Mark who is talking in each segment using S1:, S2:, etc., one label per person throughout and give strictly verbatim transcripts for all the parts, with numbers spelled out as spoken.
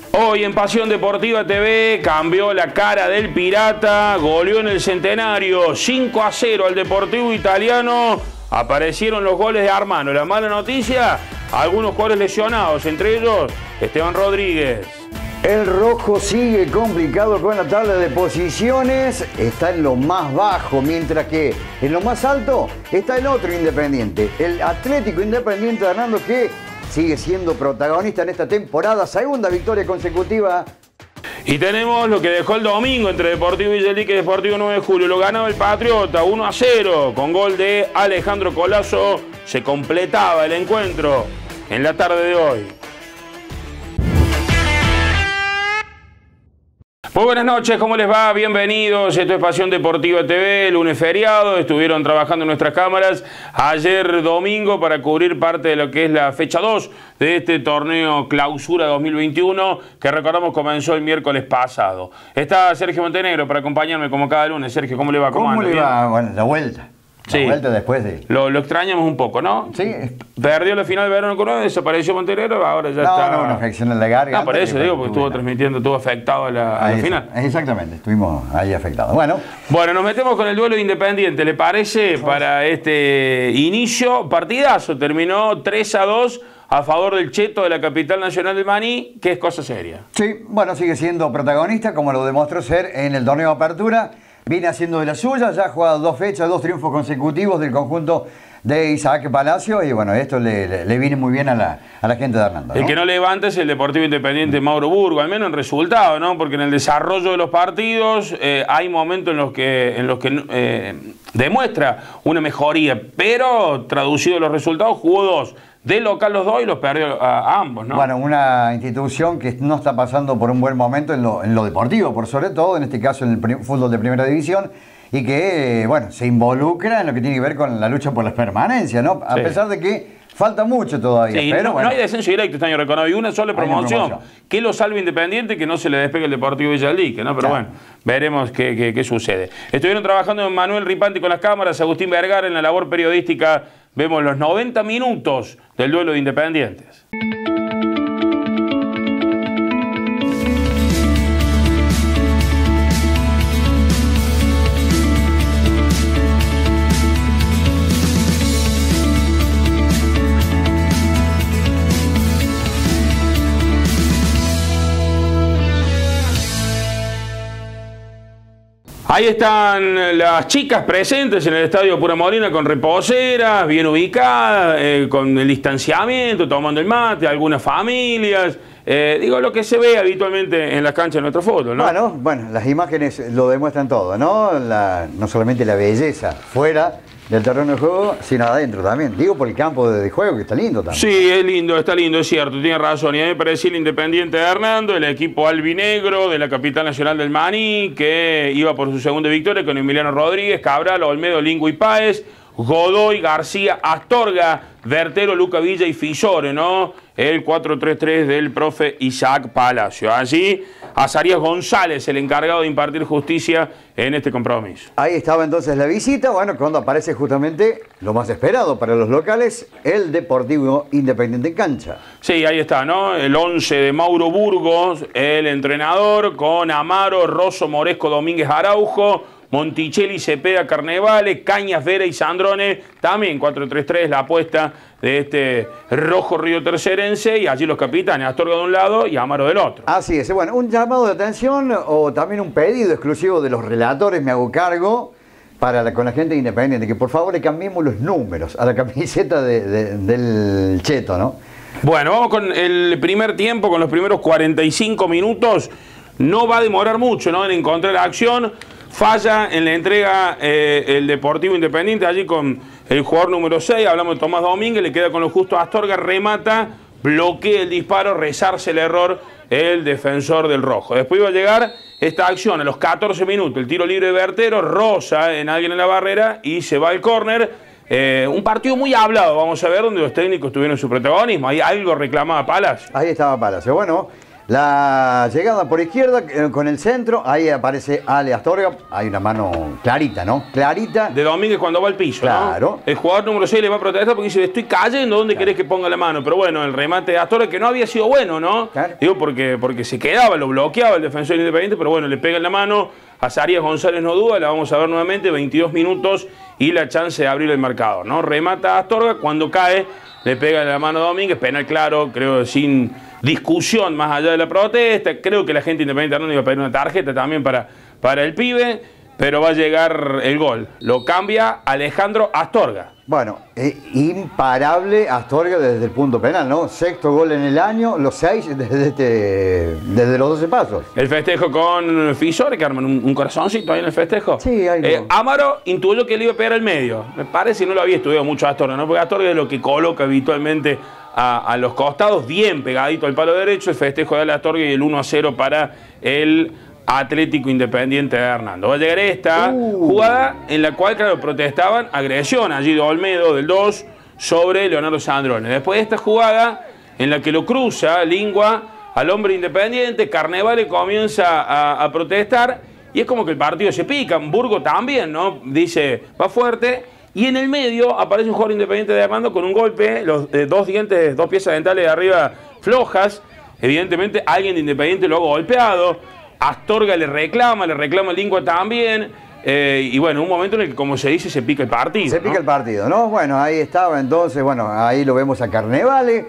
S1: Hoy en Pasión Deportiva T V cambió la cara del Pirata, goleó en el Centenario cinco a cero al Deportivo Italiano. Aparecieron los goles de Armando. La mala noticia, algunos jugadores lesionados, entre ellos Esteban Rodríguez.
S2: El rojo sigue complicado con la tabla de posiciones, está en lo más bajo, mientras que en lo más alto está el otro Independiente, el Atlético Independiente de Hernando, que sigue siendo protagonista en esta temporada, segunda victoria consecutiva.
S1: Y tenemos lo que dejó el domingo entre Deportivo Villelique y Deportivo nueve de julio. Lo ganaba el Patriota uno a cero con gol de Alejandro Colazo. Se completaba el encuentro en la tarde de hoy. Muy buenas noches, ¿cómo les va? Bienvenidos, esto es Pasión Deportiva T V, lunes feriado, estuvieron trabajando en nuestras cámaras ayer domingo para cubrir parte de lo que es la fecha dos de este torneo Clausura dos mil veintiuno, que recordamos comenzó el miércoles pasado. Está Sergio Montenegro para acompañarme como cada lunes. Sergio, ¿cómo le va?
S2: ¿Cómo, ¿Cómo le
S1: ¿Bien?
S2: va? Bueno, la vuelta. La
S1: sí.
S2: vuelta después de...
S1: Lo, lo extrañamos un poco, ¿no?
S2: Sí.
S1: Perdió la final de verano con uno, desapareció Montenegro, ahora ya
S2: no,
S1: está...
S2: No, una afección en la garganta.
S1: No, por eso digo, porque estuvo la... transmitiendo, estuvo afectado a la, a la final.
S2: Exactamente, estuvimos ahí afectados. Bueno.
S1: Bueno, nos metemos con el duelo de Independiente, ¿le parece? Para este inicio, partidazo, terminó tres a dos a favor del Cheto de la capital nacional del Maní, que es cosa seria.
S2: Sí, bueno, sigue siendo protagonista, como lo demostró ser en el torneo de apertura. Viene haciendo de la suya, ya ha jugado dos fechas, dos triunfos consecutivos del conjunto de Isaac Palacio, y bueno, esto le, le, le viene muy bien a la, a la gente de Hernando, ¿no?
S1: El que no levanta es el Deportivo Independiente Mauro Burgo, al menos en resultado, ¿no? Porque en el desarrollo de los partidos eh, hay momentos en los que, en los que eh, demuestra una mejoría, pero traducido los resultados, jugó dos. De local los dos y los perdió a, a ambos, ¿no?
S2: Bueno, una institución que no está pasando por un buen momento en lo, en lo deportivo, por sobre todo, en este caso en el fútbol de primera división, y que, bueno, se involucra en lo que tiene que ver con la lucha por la permanencia, ¿no? A sí. pesar de que falta mucho todavía.
S1: Sí,
S2: pero
S1: no,
S2: bueno,
S1: no hay descenso directo este año, recordado, y una sola promoción, una promoción. Que lo salve Independiente, que no se le despegue el Deportivo Villalique, ¿no? Pero claro, bueno, veremos qué, qué, qué sucede. Estuvieron trabajando Manuel Ripanti con las cámaras, Agustín Vergara en la labor periodística. Vemos los noventa minutos del duelo de Independientes. Ahí están las chicas presentes en el Estadio Pura Molina con reposeras, bien ubicadas, eh, con el distanciamiento, tomando el mate, algunas familias. Eh, digo, lo que se ve habitualmente en las canchas de nuestro fútbol, ¿no?
S2: Bueno, bueno, las imágenes lo demuestran todo, ¿no? La, no solamente la belleza fuera del terreno de juego, sino adentro también. Digo, por el campo de juego, que está lindo también.
S1: Sí, es lindo, está lindo, es cierto, tiene razón. Y a mí me parecía el Independiente de Hernando, el equipo albinegro de la capital nacional del Maní, que iba por su segunda victoria con Emiliano Rodríguez, Cabral, Olmedo, Lingo y Páez, Godoy, García, Astorga, Vertero, Luca Villa y Fisore, ¿no? El cuatro tres tres del profe Isaac Palacio. Allí, Azarías González, el encargado de impartir justicia en este compromiso.
S2: Ahí estaba entonces la visita, bueno, cuando aparece justamente lo más esperado para los locales, el Deportivo Independiente en cancha.
S1: Sí, ahí está, ¿no? El once de Mauro Burgos, el entrenador, con Amaro, Rosso, Moresco, Domínguez, Araujo, Monticelli, Cepeda, Carnevale, Cañas, Vera y Sandrone. También cuatro tres tres la apuesta de este rojo río tercerense, y allí los capitanes, Astorga de un lado y Amaro del otro.
S2: Así es, bueno, un llamado de atención o también un pedido exclusivo de los relatores, me hago cargo, para la, con la gente Independiente, que por favor le cambiemos los números a la camiseta de, de, del Cheto, ¿no?
S1: Bueno, vamos con el primer tiempo, con los primeros cuarenta y cinco minutos. No va a demorar mucho, ¿no?, en encontrar acción. Falla en la entrega eh, el Deportivo Independiente, allí con el jugador número seis, hablamos de Tomás Domínguez, le queda con lo justo a Astorga, remata, bloquea el disparo, resarce el error el defensor del rojo. Después iba a llegar esta acción a los catorce minutos, el tiro libre de Vertero, roza en alguien en la barrera y se va al córner. Eh, un partido muy hablado, vamos a ver, donde los técnicos tuvieron su protagonismo. Ahí algo reclamaba Palacio.
S2: Ahí estaba Palacio. Bueno, La llegada por izquierda eh, con el centro, ahí aparece Ale Astorga, hay una mano clarita, ¿no? Clarita.
S1: De Domínguez cuando va al piso,
S2: Claro.
S1: ¿no? El jugador número seis le va a protestar porque dice, estoy cayendo, ¿dónde
S2: Claro.
S1: querés que ponga la mano? Pero bueno, el remate de Astorga, que no había sido bueno, ¿no?
S2: Claro.
S1: Digo, porque, porque se quedaba, lo bloqueaba el defensor Independiente, pero bueno, le pega en la mano. Azarías González no duda, la vamos a ver nuevamente, veintidós minutos y la chance de abrir el marcador, ¿no? Remata Astorga, cuando cae, le pega en la mano a Domínguez, penal claro, creo sin discusión más allá de la protesta. Creo que la gente Independiente no iba a pedir una tarjeta también para, para el pibe, pero va a llegar el gol. Lo cambia Alejandro Astorga.
S2: Bueno, eh, imparable Astorga desde el punto penal, ¿no? Sexto gol en el año, los seis desde, este, desde los doce pasos.
S1: El festejo con Fisore, que arman un, un corazoncito ahí en el festejo.
S2: Sí, ahí
S1: eh,
S2: lo-
S1: Amaro intuyó que le iba a pegar al medio. Me parece que no lo había estudiado mucho Astorga, ¿no? Porque Astorga es lo que coloca habitualmente a, a los costados, bien pegadito al palo derecho. El festejo de Astorga y el uno a cero para el Atlético Independiente de Hernando. Va a llegar esta
S2: Uh.
S1: jugada en la cual, claro, protestaban agresión allí de Olmedo del dos sobre Leonardo Sandrone. Después de esta jugada en la que lo cruza Lingua al hombre Independiente, Carnevale comienza a, a protestar y es como que el partido se pica. Burgo también, ¿no? Dice, va fuerte. Y en el medio aparece un jugador Independiente de Hernando con un golpe, los eh, dos dientes, dos piezas dentales de arriba flojas. Evidentemente alguien de Independiente lo ha golpeado. Astorga le reclama, le reclama Lingua también. Eh, y bueno, un momento en el que, como se dice, se pica el partido.
S2: Se pica
S1: ¿no?
S2: el partido, ¿no? Bueno, ahí estaba entonces, bueno, ahí lo vemos a Carnevale,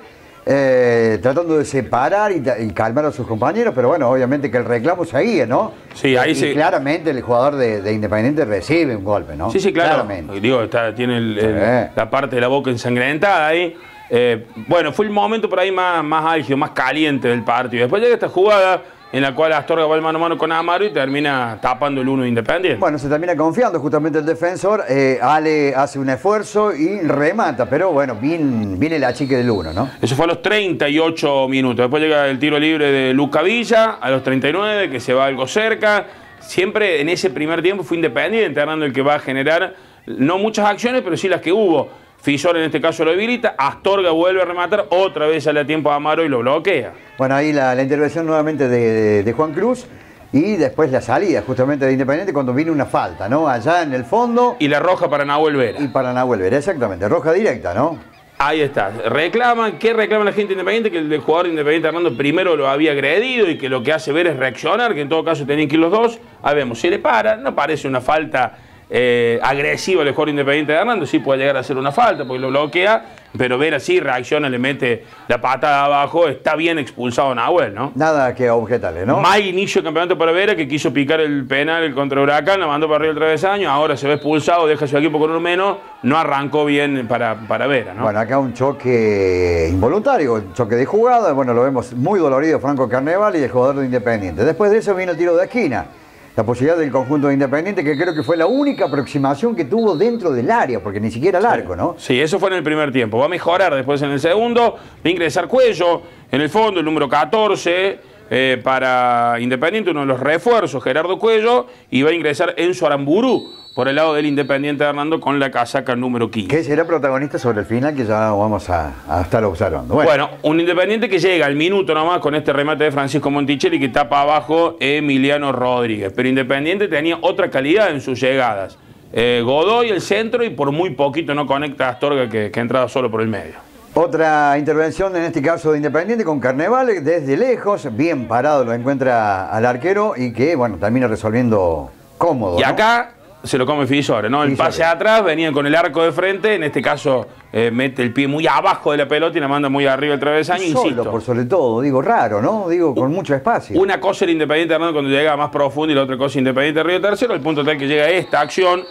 S2: eh, tratando de separar y, y calmar a sus compañeros, pero bueno, obviamente que el reclamo seguía, ¿no?
S1: Sí, ahí
S2: y
S1: se-
S2: claramente el jugador de, de Independiente recibe un golpe, ¿no?
S1: Sí, sí, claro.
S2: Claramente.
S1: Digo, está, tiene el- el-
S2: Sí.
S1: la parte de la boca ensangrentada ahí. Eh, bueno, fue el momento por ahí más, más álgido, más caliente del partido. Después llega esta jugada en la cual Astorga va el mano a mano con Amaro y termina tapando el uno de Independiente.
S2: Bueno, se termina confiando justamente el defensor, eh, Ale hace un esfuerzo y remata, pero bueno, viene, viene la chica del uno, ¿no?
S1: Eso fue a los treinta y ocho minutos. Después llega el tiro libre de Luca Villa a los treinta y nueve, que se va algo cerca. Siempre en ese primer tiempo fue Independiente, Hernando, el que va a generar no muchas acciones, pero sí las que hubo. Fisor en este caso lo habilita, Astorga vuelve a rematar, otra vez sale a tiempo a Amaro y lo bloquea.
S2: Bueno, ahí la, la intervención nuevamente de, de- de Juan Cruz y después la salida justamente de Independiente cuando viene una falta, ¿no? Allá en el fondo
S1: Y la roja para Nahuel Vera.
S2: y para Nahuel Vera, exactamente, roja directa, ¿no?
S1: Ahí está. Reclaman, ¿qué reclama la gente Independiente? Que el jugador Independiente Hernando primero lo había agredido y que lo que hace ver es reaccionar, que en todo caso tenían que ir los dos. Ahí vemos, se le para, no parece una falta eh, agresiva del jugador Independiente de Hernando, sí puede llegar a ser una falta porque lo bloquea, pero Vera sí reacciona, le mete la patada abajo, está bien expulsado Nahuel, ¿no?
S2: Nada que objetarle, ¿no?
S1: Mal inicio de campeonato para Vera, que quiso picar el penal contra Huracán, la mandó para arriba el travesaño, ahora se ve expulsado, deja su equipo con uno menos, no arrancó bien para, para Vera, ¿no?
S2: Bueno, acá un choque involuntario, un choque de jugada, bueno, lo vemos muy dolorido Franco Carnevale y el jugador de Independiente. Después de eso viene el tiro de esquina, la posibilidad del conjunto de Independiente, que creo que fue la única aproximación que tuvo dentro del área, porque ni siquiera el arco, ¿no?
S1: Sí, eso fue en el primer tiempo. Va a mejorar después en el segundo. Va a ingresar Cuello en el fondo, el número catorce, eh, para Independiente, uno de los refuerzos, Gerardo Cuello. Y va a ingresar Enzo Aramburu por el lado del Independiente de Hernando con la casaca número quince.
S2: Que será protagonista sobre el final, que ya vamos a, a estar observando. Bueno,
S1: Bueno, un Independiente que llega al minuto nomás con este remate de Francisco Monticelli que tapa abajo Emiliano Rodríguez. Pero Independiente tenía otra calidad en sus llegadas. Eh, Godoy el centro y por muy poquito no conecta a Astorga que, que ha entrado solo por el medio.
S2: otra intervención en este caso de Independiente con Carnevale, desde lejos, bien parado lo encuentra al arquero y que, bueno, termina resolviendo cómodo.
S1: Y
S2: ¿no?
S1: acá se lo come Fisore, ¿no? El
S2: Fisore.
S1: pase atrás, venían con el arco de frente, en este caso eh, mete el pie muy abajo de la pelota y la manda muy arriba el travesaño,
S2: Solo,
S1: insisto.
S2: por sobre todo, digo raro, ¿no? Digo, con mucho espacio.
S1: Una cosa era Independiente Hernando cuando llega más profundo y la otra cosa Independiente Río Tercero, al punto tal que llega esta acción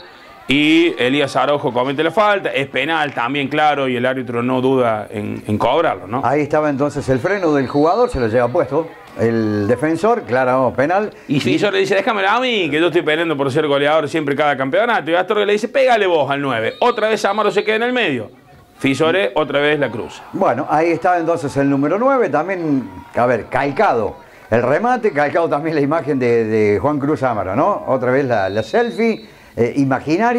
S1: y Elías Araujo comete la falta, es penal también, claro, y el árbitro no duda en, en cobrarlo, ¿no?
S2: Ahí estaba entonces el freno del jugador, se lo lleva puesto. El defensor, claro, penal.
S1: Y Fisor le dice, déjamelo a mí, que yo estoy peleando por ser goleador siempre cada campeonato. Y Astorga le dice, pégale vos al nueve. Otra vez Amaro se queda en el medio. Fisore otra vez la cruza.
S2: Bueno, ahí estaba entonces el número nueve, también, a ver, calcado. El remate, calcado también la imagen de, de Juan Cruz Amaro, ¿no? Otra vez la, la selfie eh, imaginaria.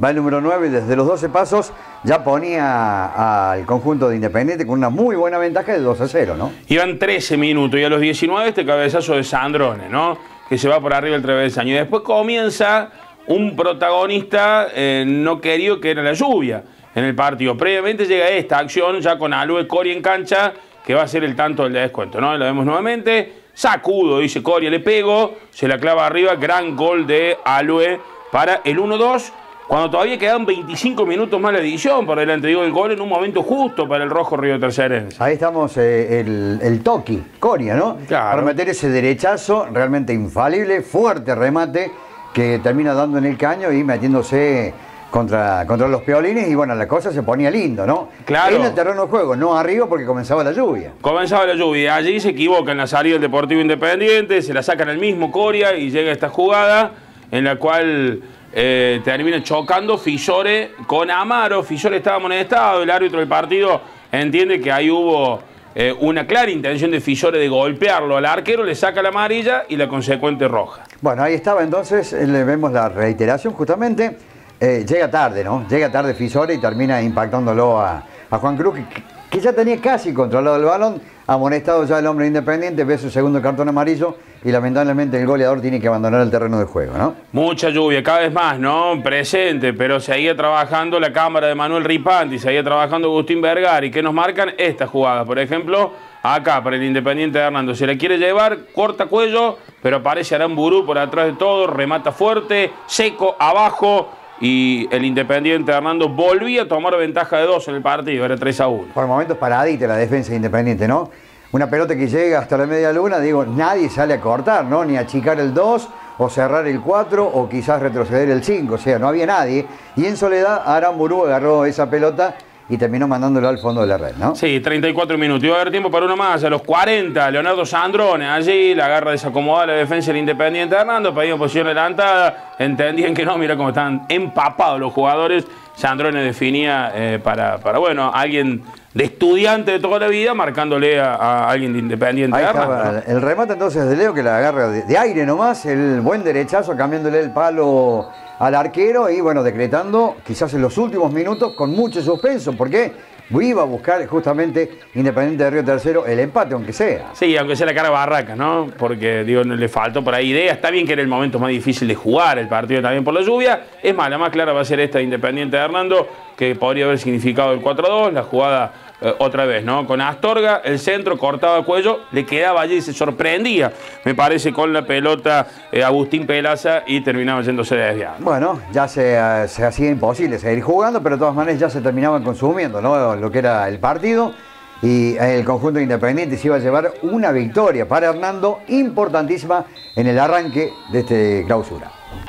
S2: Va el número nueve, desde los doce pasos ya ponía al conjunto de Independiente con una muy buena ventaja de dos a cero, ¿no?
S1: Iban trece minutos y a los diecinueve este cabezazo de Sandrone, ¿no? Que se va por arriba el travesaño. Y después comienza un protagonista eh, no querido, que era la lluvia en el partido. Previamente llega esta acción ya con Alue Coria en cancha, que va a ser el tanto del descuento, ¿no? Lo vemos nuevamente. Sacudo, dice Coria, le pego, se la clava arriba. Gran gol de Alue para el uno dos. Cuando todavía quedan veinticinco minutos más la edición, por delante, digo, el gol en un momento justo para el rojo Río Tercerense.
S2: Ahí estamos, eh, el, el Toki, Coria, ¿no?
S1: Claro.
S2: Para meter ese derechazo realmente infalible, fuerte remate, que termina dando en el caño y metiéndose contra, contra los piolines, y bueno, la cosa se ponía lindo, ¿no?
S1: Claro.
S2: En el terreno de juego, no arriba porque comenzaba la lluvia.
S1: Comenzaba la lluvia, allí se equivoca en la salida del Deportivo Independiente, se la sacan al mismo Coria y llega esta jugada en la cual... Eh, termina chocando Figliore con Amaro. Figliore estaba amonestado, el árbitro del partido entiende que ahí hubo eh, una clara intención de Figliore de golpearlo al arquero, le saca la amarilla y la consecuente roja.
S2: Bueno, ahí estaba entonces, eh, le vemos la reiteración justamente. Eh, llega tarde, ¿no? Llega tarde Figliore y termina impactándolo a, a Juan Cruz, que, que ya tenía casi controlado el balón, amonestado ya el hombre Independiente, ve su segundo cartón amarillo y lamentablemente el goleador tiene que abandonar el terreno de juego, ¿no?
S1: Mucha lluvia, cada vez más, ¿no? Presente, pero seguía trabajando la cámara de Manuel Ripanti, seguía trabajando Agustín Vergari, que nos marcan esta jugada. Por ejemplo, acá para el Independiente de Hernando, se la quiere llevar, corta cuello, pero aparece Aramburú por atrás de todo, remata fuerte, seco, abajo, y el Independiente de Hernando volvía a tomar ventaja de dos en el partido, era tres a uno.
S2: Por momentos paradita la defensa de Independiente, ¿no? Una pelota que llega hasta la media luna, digo, nadie sale a cortar, ¿no? Ni a achicar el dos, o cerrar el cuatro, o quizás retroceder el cinco, o sea, no había nadie. Y en soledad, Aramburú agarró esa pelota y terminó mandándolo al fondo de la red, ¿no?
S1: Sí, treinta y cuatro minutos. Iba a haber tiempo para uno más. A los cuarenta, Leonardo Sandrone allí, la agarra desacomodada la defensa del Independiente de Hernando, pedían posición adelantada, entendían que no, mira cómo están empapados los jugadores. Sandrone definía eh, para, para, bueno, alguien de estudiante de toda la vida, marcándole a, a alguien de Independiente de Hernando,
S2: estaba,
S1: ¿no?
S2: El remate entonces de Leo, que la agarra de, de aire nomás, el buen derechazo, cambiándole el palo al arquero y bueno, decretando quizás en los últimos minutos con mucho suspenso, porque iba a buscar justamente Independiente de Río Tercero el empate, aunque sea.
S1: Sí, aunque sea la cara barraca, ¿no? Porque, digo, le faltó por ahí idea. Está bien que era el momento más difícil de jugar el partido también por la lluvia. Es más, la más clara va a ser esta de Independiente de Hernando, que podría haber significado el cuatro a dos, la jugada eh, otra vez, ¿no? Con Astorga, el centro, cortaba el cuello, le quedaba allí y se sorprendía, me parece, con la pelota eh, Agustín Pelaza y terminaba yéndose desviado.
S2: Bueno, ya se, uh, se hacía imposible seguir jugando, pero de todas maneras ya se terminaban consumiendo, ¿no? Lo que era el partido, y el conjunto Independiente se iba a llevar una victoria para Hernando importantísima en el arranque de este clausura.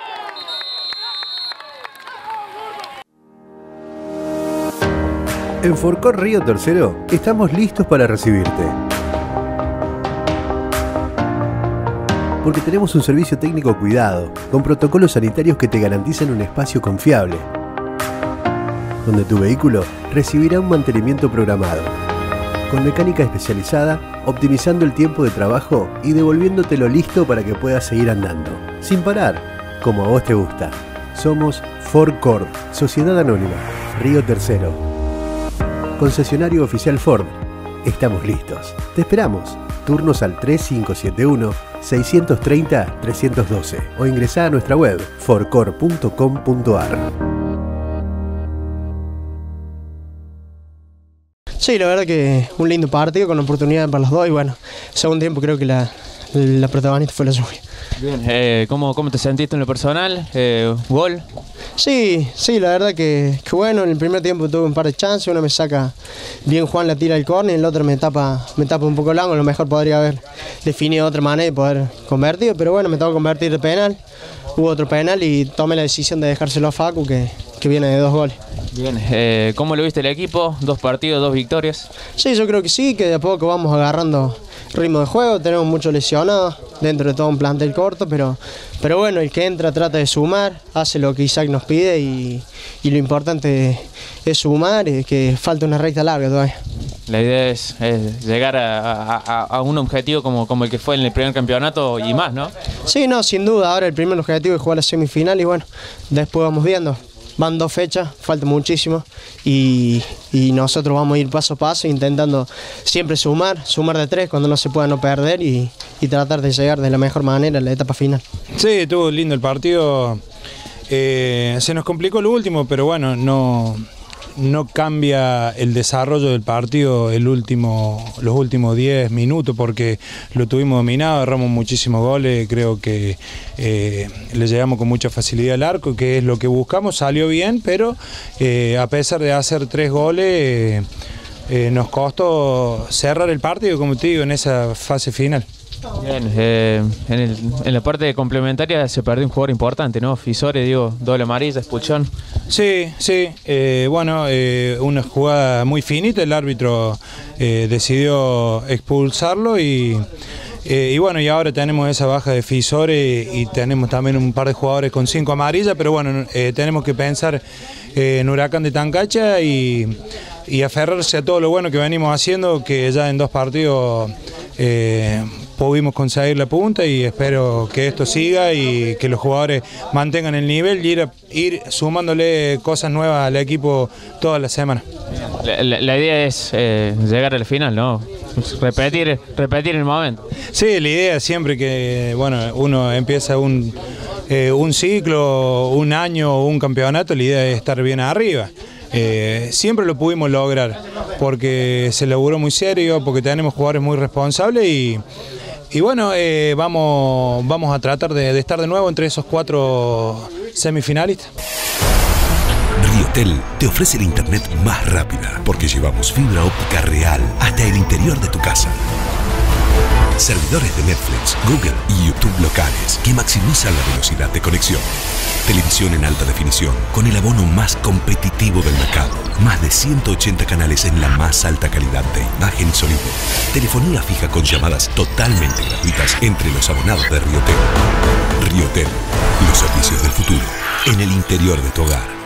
S3: En Forcor Río Tercero estamos listos para recibirte. Porque tenemos un servicio técnico cuidado, con protocolos sanitarios que te garantizan un espacio confiable, donde tu vehículo recibirá un mantenimiento programado, con mecánica especializada, optimizando el tiempo de trabajo y devolviéndotelo listo para que puedas seguir andando, sin parar, como a vos te gusta. Somos Forcor, Sociedad Anónima, Río Tercero. Concesionario oficial Ford. Estamos listos. Te esperamos. Turnos al tres cinco siete uno, seis tres cero, tres uno dos o ingresá a nuestra web forcor punto com punto ar.
S4: Sí, la verdad que un lindo partido con oportunidad para los dos y bueno, segundo tiempo creo que la, la protagonista fue la lluvia.
S5: Bien, eh, ¿cómo, ¿cómo te sentiste en lo personal? Eh, ¿Gol?
S4: Sí, sí, la verdad que, que bueno, en el primer tiempo tuve un par de chances, una me saca bien Juan, la tira al córner y el otro me tapa, me tapa un poco el ángulo, a lo mejor podría haber definido de otra manera y poder convertir, pero bueno, me tengo que convertir de penal, hubo otro penal y tomé la decisión de dejárselo a Facu que, que viene de dos goles.
S5: Bien, eh, ¿cómo lo viste el equipo? Dos partidos, dos victorias.
S4: Sí, yo creo que sí, que de a poco vamos agarrando ritmo de juego, tenemos muchos lesionados, dentro de todo un plantel corto, pero, pero bueno, el que entra trata de sumar, hace lo que Isaac nos pide y, y lo importante es sumar, es que falta una recta larga todavía.
S5: La idea es, es llegar a, a, a un objetivo como, como el que fue en el primer campeonato y más, ¿no?
S4: Sí, no, sin duda, ahora el primer objetivo es jugar la semifinal y bueno, después vamos viendo. van dos fechas, falta muchísimo y, y nosotros vamos a ir paso a paso intentando siempre sumar, sumar de tres cuando no se pueda no perder y, y tratar de llegar de la mejor manera a la etapa final.
S6: Sí, estuvo lindo el partido, eh, se nos complicó el último, pero bueno, no... no cambia el desarrollo del partido el último, los últimos diez minutos porque lo tuvimos dominado, erramos muchísimos goles, creo que eh, le llegamos con mucha facilidad al arco, que es lo que buscamos, salió bien, pero eh, a pesar de hacer tres goles eh, eh, nos costó cerrar el partido, como te digo, en esa fase final.
S5: Bien, eh, en, el, en la parte complementaria se perdió un jugador importante, ¿no? Fisore, digo, doble amarilla, expulsión.
S6: Sí, sí, eh, bueno, eh, una jugada muy finita, el árbitro eh, decidió expulsarlo y, eh, y bueno, y ahora tenemos esa baja de Fisore y tenemos también un par de jugadores con cinco amarillas, pero bueno, eh, tenemos que pensar eh, en Huracán de Tancacha y, y aferrarse a todo lo bueno que venimos haciendo, que ya en dos partidos eh, pudimos conseguir la punta y espero que esto siga y que los jugadores mantengan el nivel y ir, ir sumándole cosas nuevas al equipo toda la semana.
S5: La, la, la idea es eh, llegar al final, ¿no? Repetir, repetir el momento.
S6: Sí, la idea es siempre que bueno, uno empieza un, eh, un ciclo, un año o un campeonato, la idea es estar bien arriba. Eh, siempre lo pudimos lograr porque se laburó muy serio, porque tenemos jugadores muy responsables y Y bueno, eh, vamos, vamos a tratar de, de estar de nuevo entre esos cuatro semifinalistas.
S7: Riotel te ofrece la internet más rápida porque llevamos fibra óptica real hasta el interior de tu casa. Servidores de Netflix, Google y YouTube locales que maximizan la velocidad de conexión. Televisión en alta definición con el abono más competitivo del mercado. Más de ciento ochenta canales en la más alta calidad de imagen y sonido. Telefonía fija con llamadas totalmente gratuitas entre los abonados de Riotel. Riotel, los servicios del futuro en el interior de tu hogar.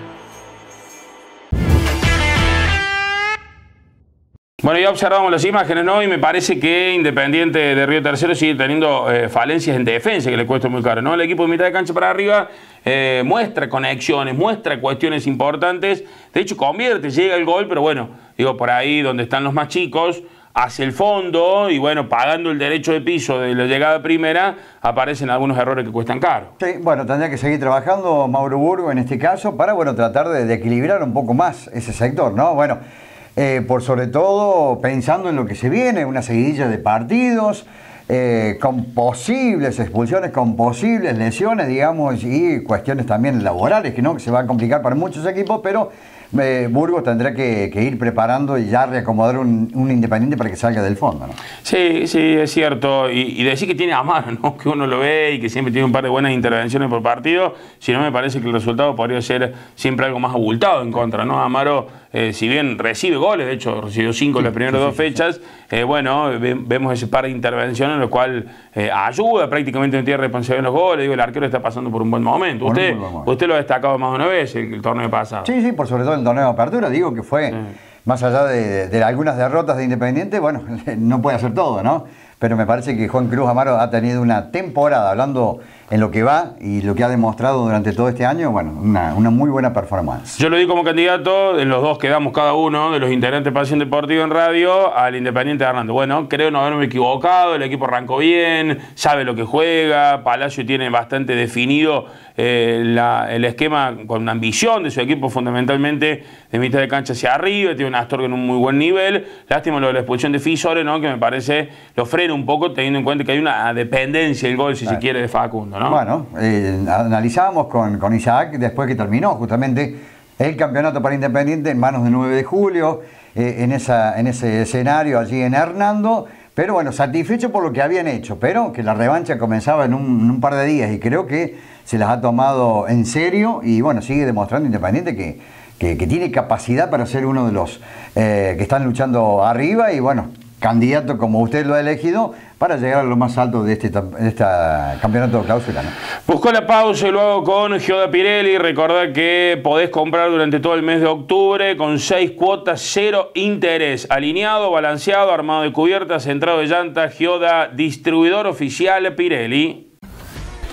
S1: Bueno, ya observamos las imágenes, ¿no? Y me parece que Independiente de Río Tercero sigue teniendo eh, falencias en defensa que le cuesta muy caro, ¿no? El equipo de mitad de cancha para arriba eh, muestra conexiones, muestra cuestiones importantes. De hecho, convierte, llega el gol, pero bueno, digo, por ahí donde están los más chicos, hacia el fondo y bueno, pagando el derecho de piso de la llegada primera, aparecen algunos errores que cuestan caro.
S2: Sí, bueno, tendría que seguir trabajando Mauro Burgo en este caso para, bueno, tratar de, de equilibrar un poco más ese sector, ¿no? Bueno, Eh, por sobre todo pensando en lo que se viene, una seguidilla de partidos, eh, con posibles expulsiones, con posibles lesiones, digamos, y cuestiones también laborales, que no, que se va a complicar para muchos equipos, pero eh, Burgos tendrá que, que ir preparando y ya reacomodar un, un Independiente para que salga del fondo, ¿no?
S1: Sí, sí, es cierto. Y, y decir que tiene a mano, ¿no? Que uno lo ve y que siempre tiene un par de buenas intervenciones por partido, si no me parece que el resultado podría ser siempre algo más abultado en contra, ¿no? Amaro, eh, si bien recibe goles, de hecho recibió cinco en las primeras dos fechas, eh, bueno, ve, vemos ese par de intervenciones en lo cual eh, ayuda, prácticamente no tiene responsabilidad en los goles. Digo, el arquero está pasando por un buen momento. Usted, buen momento. Usted lo ha destacado más de una vez el, el torneo pasado.
S2: Sí, sí, por sobre todo el torneo de apertura, digo que fue, sí. Más allá de, de algunas derrotas de Independiente, bueno, no puede hacer todo, ¿no? Pero me parece que Juan Cruz Amaro ha tenido una temporada, hablando en lo que va y lo que ha demostrado durante todo este año, bueno, una, una muy buena performance.
S1: Yo lo di como candidato, en los dos quedamos cada uno de los integrantes de Pasión Deportiva en Radio, al Independiente de Hernando. Bueno, creo no haberme equivocado, el equipo arrancó bien, sabe lo que juega, Palacio tiene bastante definido eh, la, el esquema con una ambición de su equipo, fundamentalmente de mitad de cancha hacia arriba, tiene un Astorga en un muy buen nivel. Lástima lo de la expulsión de Fisore, ¿no? Que me parece lo frena un poco, teniendo en cuenta que hay una dependencia del gol, si claro. se quiere, de Facundo, ¿no?
S2: Bueno, eh, analizábamos con, con Isaac después que terminó justamente el campeonato para Independiente en manos de nueve de julio, eh, en, esa, en ese escenario allí en Hernando, pero bueno, satisfecho por lo que habían hecho, pero que la revancha comenzaba en un, en un par de días y creo que se las ha tomado en serio y bueno, sigue demostrando Independiente que, que, que tiene capacidad para ser uno de los eh, que están luchando arriba y bueno, candidato como usted lo ha elegido para llegar a lo más alto de este, de este campeonato de clausura, ¿no?
S1: Buscó la pausa y luego con Gioda Pirelli. Recordad que podés comprar durante todo el mes de octubre con seis cuotas, cero interés. Alineado, balanceado, armado de cubiertas, centrado de llantas, Gioda, distribuidor oficial Pirelli.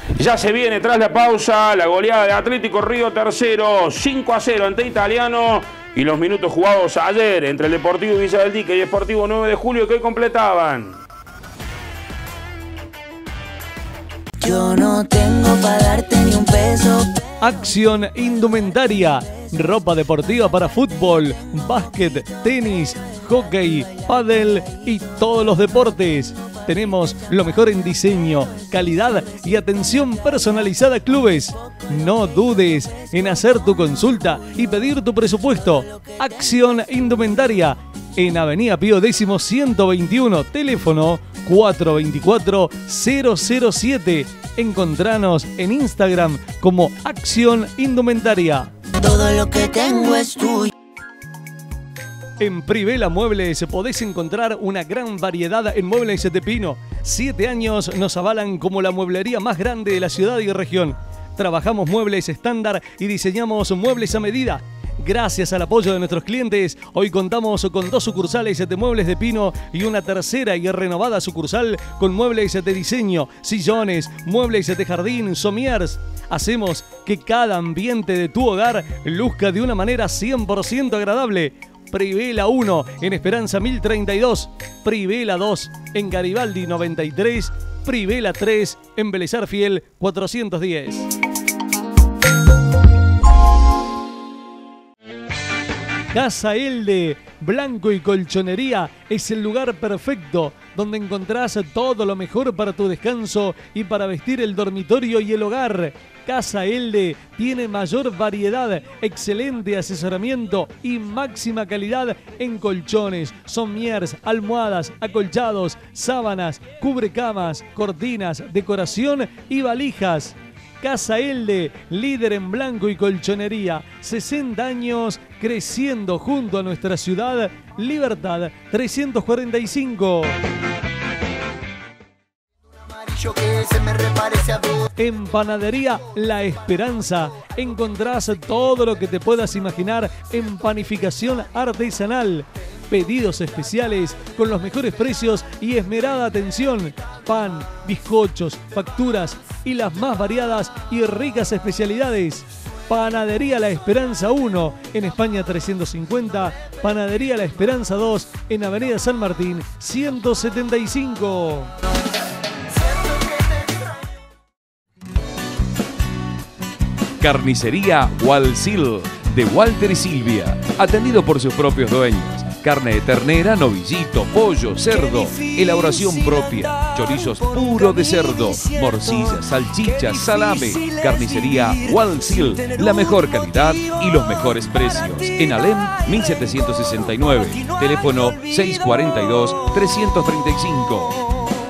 S1: Ya se viene tras la pausa la goleada de Atlético Río Tercero, cinco a cero ante Italiano, y los minutos jugados ayer entre el Deportivo Villa del Dique y Sportivo nueve de julio que hoy completaban.
S8: Yo no tengo para darte ni un peso.
S9: Acción Indumentaria, ropa deportiva para fútbol, básquet, tenis, hockey, pádel y todos los deportes. Tenemos lo mejor en diseño, calidad y atención personalizada a clubes. No dudes en hacer tu consulta y pedir tu presupuesto. Acción Indumentaria, en Avenida Pío X ciento veintiuno, teléfono cuatro dos cuatro cero cero siete. Encontranos en Instagram como Acción Indumentaria.
S8: Todo lo que tengo es tuyo.
S9: En Privela Muebles podés encontrar una gran variedad en muebles de pino. Siete años nos avalan como la mueblería más grande de la ciudad y región. Trabajamos muebles estándar y diseñamos muebles a medida. Gracias al apoyo de nuestros clientes, hoy contamos con dos sucursales de muebles de pino y una tercera y renovada sucursal con muebles de diseño, sillones, muebles de jardín, somiers. Hacemos que cada ambiente de tu hogar luzca de una manera cien por ciento agradable. Privela uno en Esperanza mil treinta y dos, Privela dos en Garibaldi noventa y tres, Privela tres en Vélez Arfiel cuatrocientos diez. Casa Elde, Blanco y Colchonería es el lugar perfecto donde encontrás todo lo mejor para tu descanso y para vestir el dormitorio y el hogar. Casa Elde tiene mayor variedad, excelente asesoramiento y máxima calidad en colchones, somiers, almohadas, acolchados, sábanas, cubrecamas, cortinas, decoración y valijas. Casa Elde, líder en blanco y colchonería, sesenta años creciendo junto a nuestra ciudad. Libertad trescientos cuarenta y cinco. En Panadería La Esperanza encontrás todo lo que te puedas imaginar en panificación artesanal. Pedidos especiales con los mejores precios y esmerada atención. Pan, bizcochos, facturas y las más variadas y ricas especialidades. Panadería La Esperanza uno en España trescientos cincuenta. Panadería La Esperanza dos en Avenida San Martín ciento setenta y cinco.
S10: Carnicería Walsil de Walter y Silvia, atendido por sus propios dueños. Carne de ternera, novillito, pollo, cerdo, elaboración propia, chorizos puro de cerdo, morcillas, salchichas, salame. Carnicería Walsil, la mejor calidad y los mejores precios. En Alem mil setecientos sesenta y nueve, teléfono seiscientos cuarenta y dos, trescientos treinta y cinco.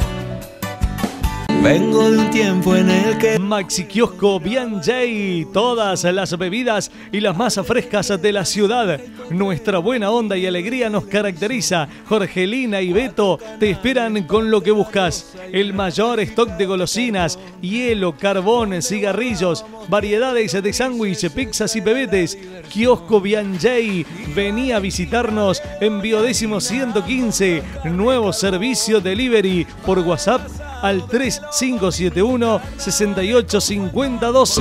S8: Vengo de un tiempo en el que...
S9: Maxi Kiosco Bianjay, todas las bebidas y las más frescas de la ciudad. Nuestra buena onda y alegría nos caracteriza. Jorgelina y Beto te esperan con lo que buscas. El mayor stock de golosinas, hielo, carbón, cigarrillos, variedades de sándwich, pizzas y pebetes. Kiosco Bianjay, vení a visitarnos en Biodécimo ciento quince. Nuevo servicio delivery por WhatsApp al tres cinco siete uno, seis ocho cinco cero uno dos.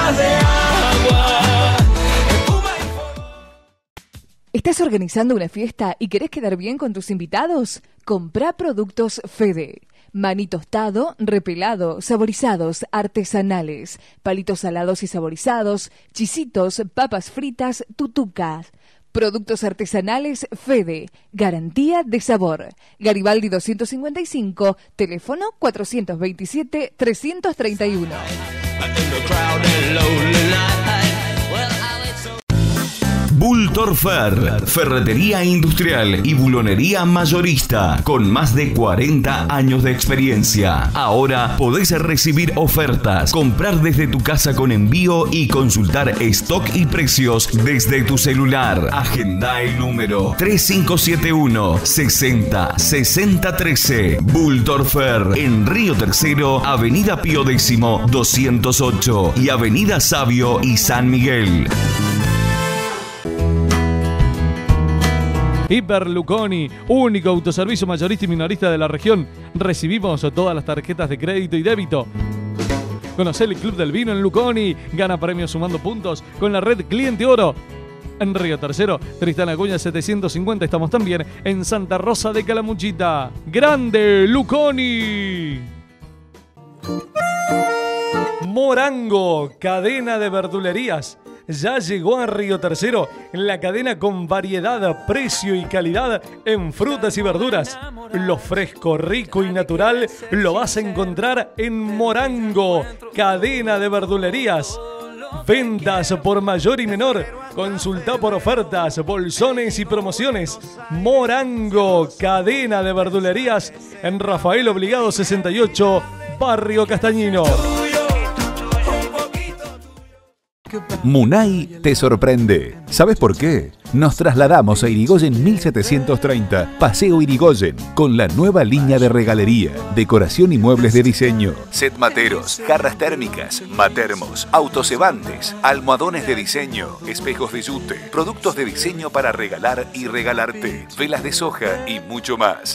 S11: ¿Estás organizando una fiesta y querés quedar bien con tus invitados? Comprá productos Fede. Maní tostado, repelado, saborizados, artesanales, palitos salados y saborizados, chisitos, papas fritas, tutucas. Productos artesanales Fede, garantía de sabor. Garibaldi doscientos cincuenta y cinco, teléfono cuatrocientos veintisiete, trescientos treinta y uno.
S7: Bultorfer, ferretería industrial y bulonería mayorista, con más de cuarenta años de experiencia. Ahora podés recibir ofertas, comprar desde tu casa con envío y consultar stock y precios desde tu celular. Agenda el número tres cinco siete uno, sesenta, sesenta trece. Bultorfer, en Río Tercero, Avenida Pío X doscientos ocho y Avenida Sabio y San Miguel.
S9: Hiper Luconi, único autoservicio mayorista y minorista de la región. Recibimos todas las tarjetas de crédito y débito. Conocer el Club del Vino en Luconi. Gana premios sumando puntos con la red Cliente Oro. En Río Tercero, Tristán Acuña setecientos cincuenta. Estamos también en Santa Rosa de Calamuchita. ¡Grande Luconi! Morango, cadena de verdulerías. Ya llegó a Río Tercero la cadena con variedad, precio y calidad en frutas y verduras. Lo fresco, rico y natural lo vas a encontrar en Morango, cadena de verdulerías. Ventas por mayor y menor. Consulta por ofertas, bolsones y promociones. Morango, cadena de verdulerías en Rafael Obligado sesenta y ocho, Barrio Castañino.
S12: Munay te sorprende. ¿Sabes por qué? Nos trasladamos a Irigoyen mil setecientos treinta, Paseo Irigoyen, con la nueva línea de regalería, decoración y muebles de diseño, set materos, jarras térmicas, matermos, autocebantes, almohadones de diseño, espejos de yute, productos de diseño para regalar y regalarte, velas de soja y mucho más.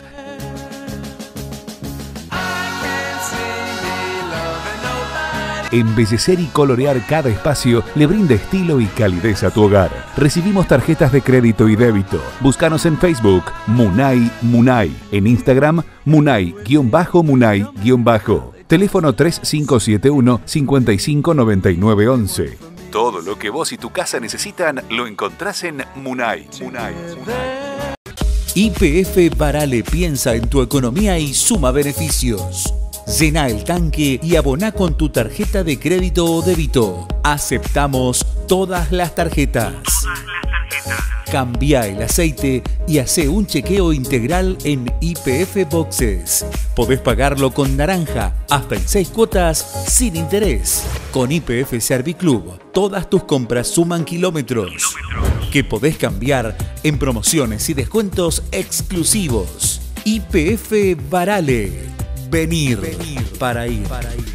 S12: Embellecer y colorear cada espacio le brinda estilo y calidez a tu hogar. Recibimos tarjetas de crédito y débito. Búscanos en Facebook, Munay Munay. En Instagram, Munay-Munay-. Teléfono tres cinco siete uno, cinco cinco nueve nueve uno uno. Todo lo que vos y tu casa necesitan lo encontrás en Munay. Munay.
S13: Y P F Barale piensa en tu economía y suma beneficios. Llena el tanque y aboná con tu tarjeta de crédito o débito. Aceptamos todas las tarjetas. Cambia el aceite y hace un chequeo integral en Y P F Boxes. Podés pagarlo con naranja hasta en seis cuotas sin interés. Con Y P F Serviclub, todas tus compras suman kilómetros que podés cambiar en promociones y descuentos exclusivos. Y P F Barale. Venir, Venir para ir. Para ir.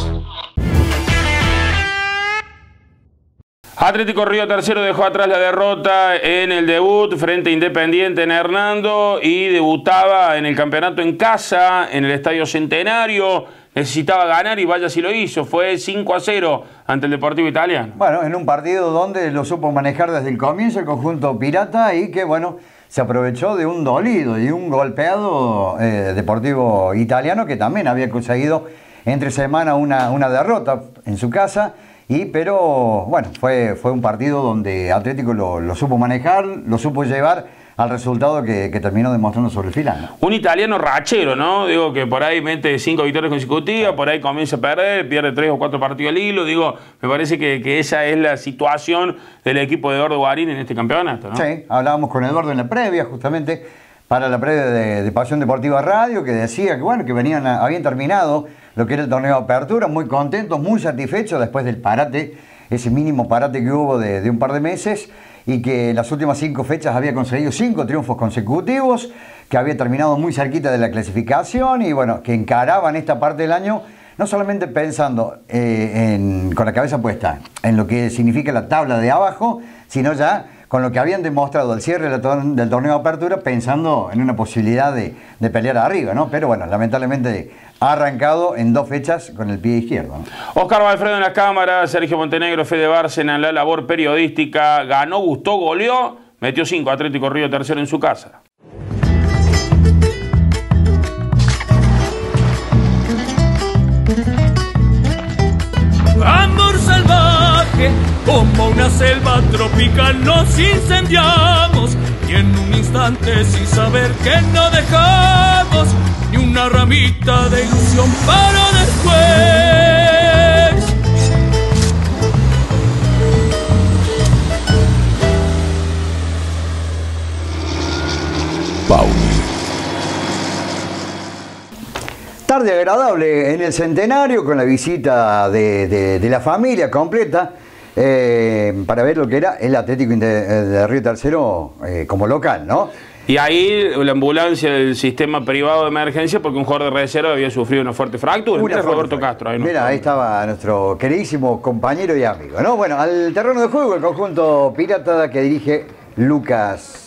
S1: Atlético Río Tercero dejó atrás la derrota en el debut frente a Independiente en Hernando y debutaba en el campeonato en casa, en el Estadio Centenario. Necesitaba ganar y vaya si lo hizo. Fue cinco a cero ante el Deportivo Italiano.
S2: Bueno, en un partido donde lo supo manejar desde el comienzo el conjunto pirata y que, bueno, se aprovechó de un dolido y un golpeado eh, Deportivo Italiano que también había conseguido entre semana una, una derrota en su casa. Y, pero bueno, fue, fue un partido donde Atlético lo, lo supo manejar, lo supo llevar al resultado que, que terminó demostrando sobre el final, ¿no?
S1: Un italiano rachero, ¿no? Digo que por ahí mete cinco victorias consecutivas, por ahí comienza a perder, pierde tres o cuatro partidos al hilo. Digo, me parece que, que esa es la situación del equipo de Eduardo Guarín en este campeonato, ¿no?
S2: Sí, hablábamos con Eduardo en la previa, justamente, para la previa de, de Pasión Deportiva Radio, que decía que, bueno, que venían, habían terminado lo que era el torneo de apertura, muy contentos, muy satisfechos después del parate, ese mínimo parate que hubo de, de un par de meses, y que en las últimas cinco fechas había conseguido cinco triunfos consecutivos, que había terminado muy cerquita de la clasificación y bueno, que encaraban esta parte del año no solamente pensando eh, en, con la cabeza puesta en lo que significa la tabla de abajo, sino ya con lo que habían demostrado al cierre del torneo de apertura, pensando en una posibilidad de, de pelear arriba, ¿no? Pero bueno, lamentablemente ha arrancado en dos fechas con el pie izquierdo, ¿no?
S1: Oscar Valfredo en las cámaras, Sergio Montenegro, Fede Bárcena en la labor periodística. Ganó, gustó, goleó, metió cinco, Atlético Río Tercero en su casa.
S14: Amor salvaje, como una selva tropical nos incendiamos y en un instante sin saber que no dejamos ni una ramita de ilusión para después.
S2: Pauli. Tarde agradable en el Centenario con la visita de, de, de la familia completa eh, para ver lo que era el Atlético de, de Río Tercero eh, como local, ¿no?
S1: Y ahí la ambulancia del sistema privado de emergencia porque un jugador de reserva había sufrido una fuerte fractura. Mira Roberto Castro. Ahí no
S2: Mira, ahí estaba nuestro queridísimo compañero y amigo, ¿no? Bueno, al terreno de juego el conjunto pirata que dirige Lucas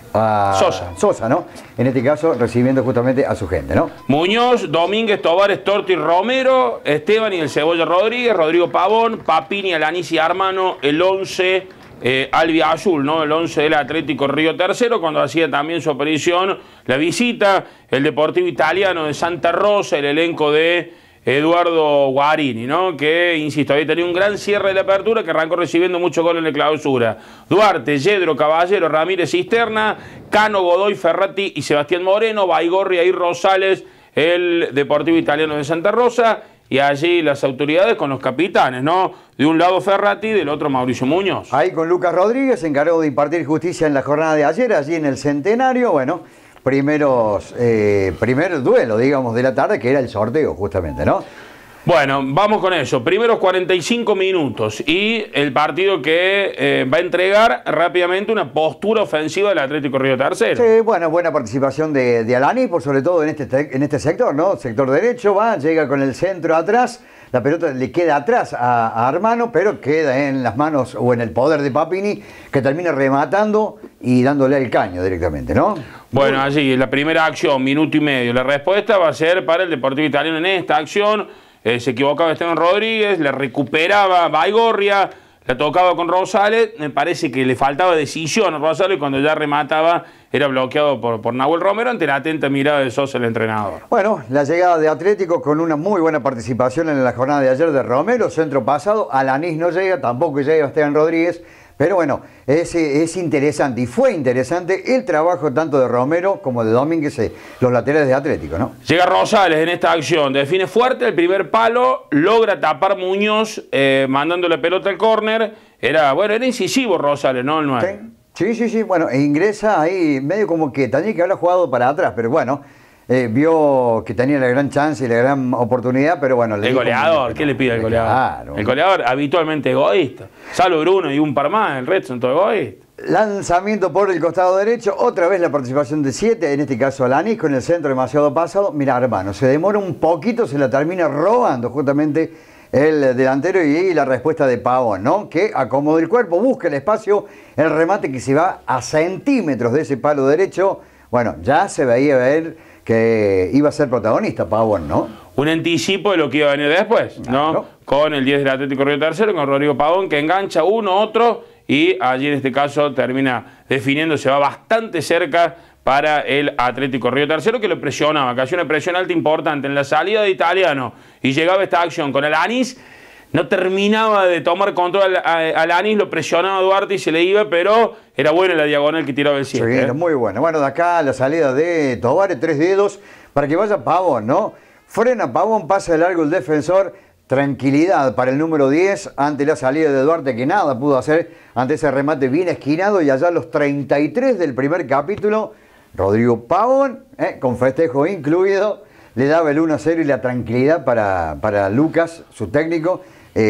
S2: a
S1: Sosa.
S2: Sosa, ¿no? En este caso, recibiendo justamente a su gente, ¿no?
S1: Muñoz, Domínguez, Tovares, Torti, Romero, Esteban y el Cebolla Rodríguez, Rodrigo Pavón, Papini, Alanis y Armano, el once eh, Albi Azul, ¿no? El once del Atlético Río Tercero, cuando hacía también su aparición la visita, el Deportivo Italiano de Santa Rosa, el elenco de Eduardo Guarini, ¿no? Que, insisto, había tenido un gran cierre de la apertura, que arrancó recibiendo muchos goles en la clausura. Duarte, Yedro, Caballero, Ramírez, Cisterna, Cano, Godoy, Ferrati y Sebastián Moreno, Baigorria y Rosales, el Deportivo Italiano de Santa Rosa, y allí las autoridades con los capitanes, ¿no? De un lado Ferrati, del otro Mauricio Muñoz.
S2: Ahí con Lucas Rodríguez, se encargó de impartir justicia en la jornada de ayer, allí en el Centenario, bueno... Primeros, eh, primer duelo, digamos, de la tarde, que era el sorteo, justamente, ¿no?
S1: Bueno, vamos con eso. Primeros cuarenta y cinco minutos y el partido que eh, va a entregar rápidamente una postura ofensiva del Atlético Río Tercero.
S2: Sí, bueno, buena participación de, de Alanis, por sobre todo en este, en este sector, ¿no? Sector derecho, va, llega con el centro atrás. La pelota le queda atrás a, a Armano, pero queda en las manos o en el poder de Papini, que termina rematando y dándole el caño directamente, ¿no?
S1: Bueno, allí la primera acción, minuto y medio. La respuesta va a ser para el Deportivo Italiano en esta acción. Eh, se equivocaba Esteban Rodríguez, le recuperaba Baigorria, la tocaba con Rosales. Me parece que le faltaba decisión a Rosales, cuando ya remataba era bloqueado por, por Nahuel Romero ante la atenta mirada de Sosa, el entrenador.
S2: Bueno, la llegada de Atlético con una muy buena participación en la jornada de ayer de Romero, centro pasado. Alanis no llega, tampoco llega Esteban Rodríguez. Pero bueno, es, es interesante y fue interesante el trabajo tanto de Romero como de Domínguez, eh, los laterales de Atlético, ¿no?
S1: Llega Rosales en esta acción, define fuerte el primer palo, logra tapar Muñoz eh, mandando la pelota al córner. Era, bueno, era incisivo Rosales, ¿no? El nueve.
S2: Sí, sí, sí, bueno, e ingresa ahí medio como que tenía que haber jugado para atrás, pero bueno, eh, vio que tenía la gran chance y la gran oportunidad, pero bueno... Le
S1: el goleador, ¿qué le pide al goleador? Claro. El goleador habitualmente egoísta. Salvo Bruno y un par más, el resto son todos egoístas.
S2: Lanzamiento por el costado derecho, otra vez la participación de siete, en este caso Alanis, con el centro demasiado pasado. Mira, hermano, se demora un poquito, se la termina robando justamente el delantero, y la respuesta de Pavón, ¿no? Que acomoda el cuerpo, busca el espacio, el remate que se va a centímetros de ese palo derecho. Bueno, ya se veía ver que iba a ser protagonista Pavón, ¿no?
S1: Un anticipo de lo que iba a venir después, ¿no? Claro. Con el diez del Atlético Río Tercero, con Rodrigo Pavón, que engancha uno, otro, y allí en este caso termina definiendo, se va bastante cerca para el Atlético Río Tercero, que lo presionaba, que hacía una presión alta importante en la salida de Italiano, y llegaba esta acción con Alanis. No terminaba de tomar control a Alanis, lo presionaba Duarte y se le iba, pero era buena la diagonal que tiraba el siete.
S2: Sí,
S1: ¿eh?
S2: Muy bueno. Bueno, de acá la salida de Tovares, tres dedos, para que vaya Pavón, ¿no? Frena Pavón, pasa de largo el defensor, tranquilidad para el número diez ante la salida de Duarte, que nada pudo hacer ante ese remate bien esquinado, y allá a los treinta y tres del primer capítulo, Rodrigo Pavón, ¿eh? con festejo incluido, le daba el uno a cero y la tranquilidad para, para Lucas, su técnico,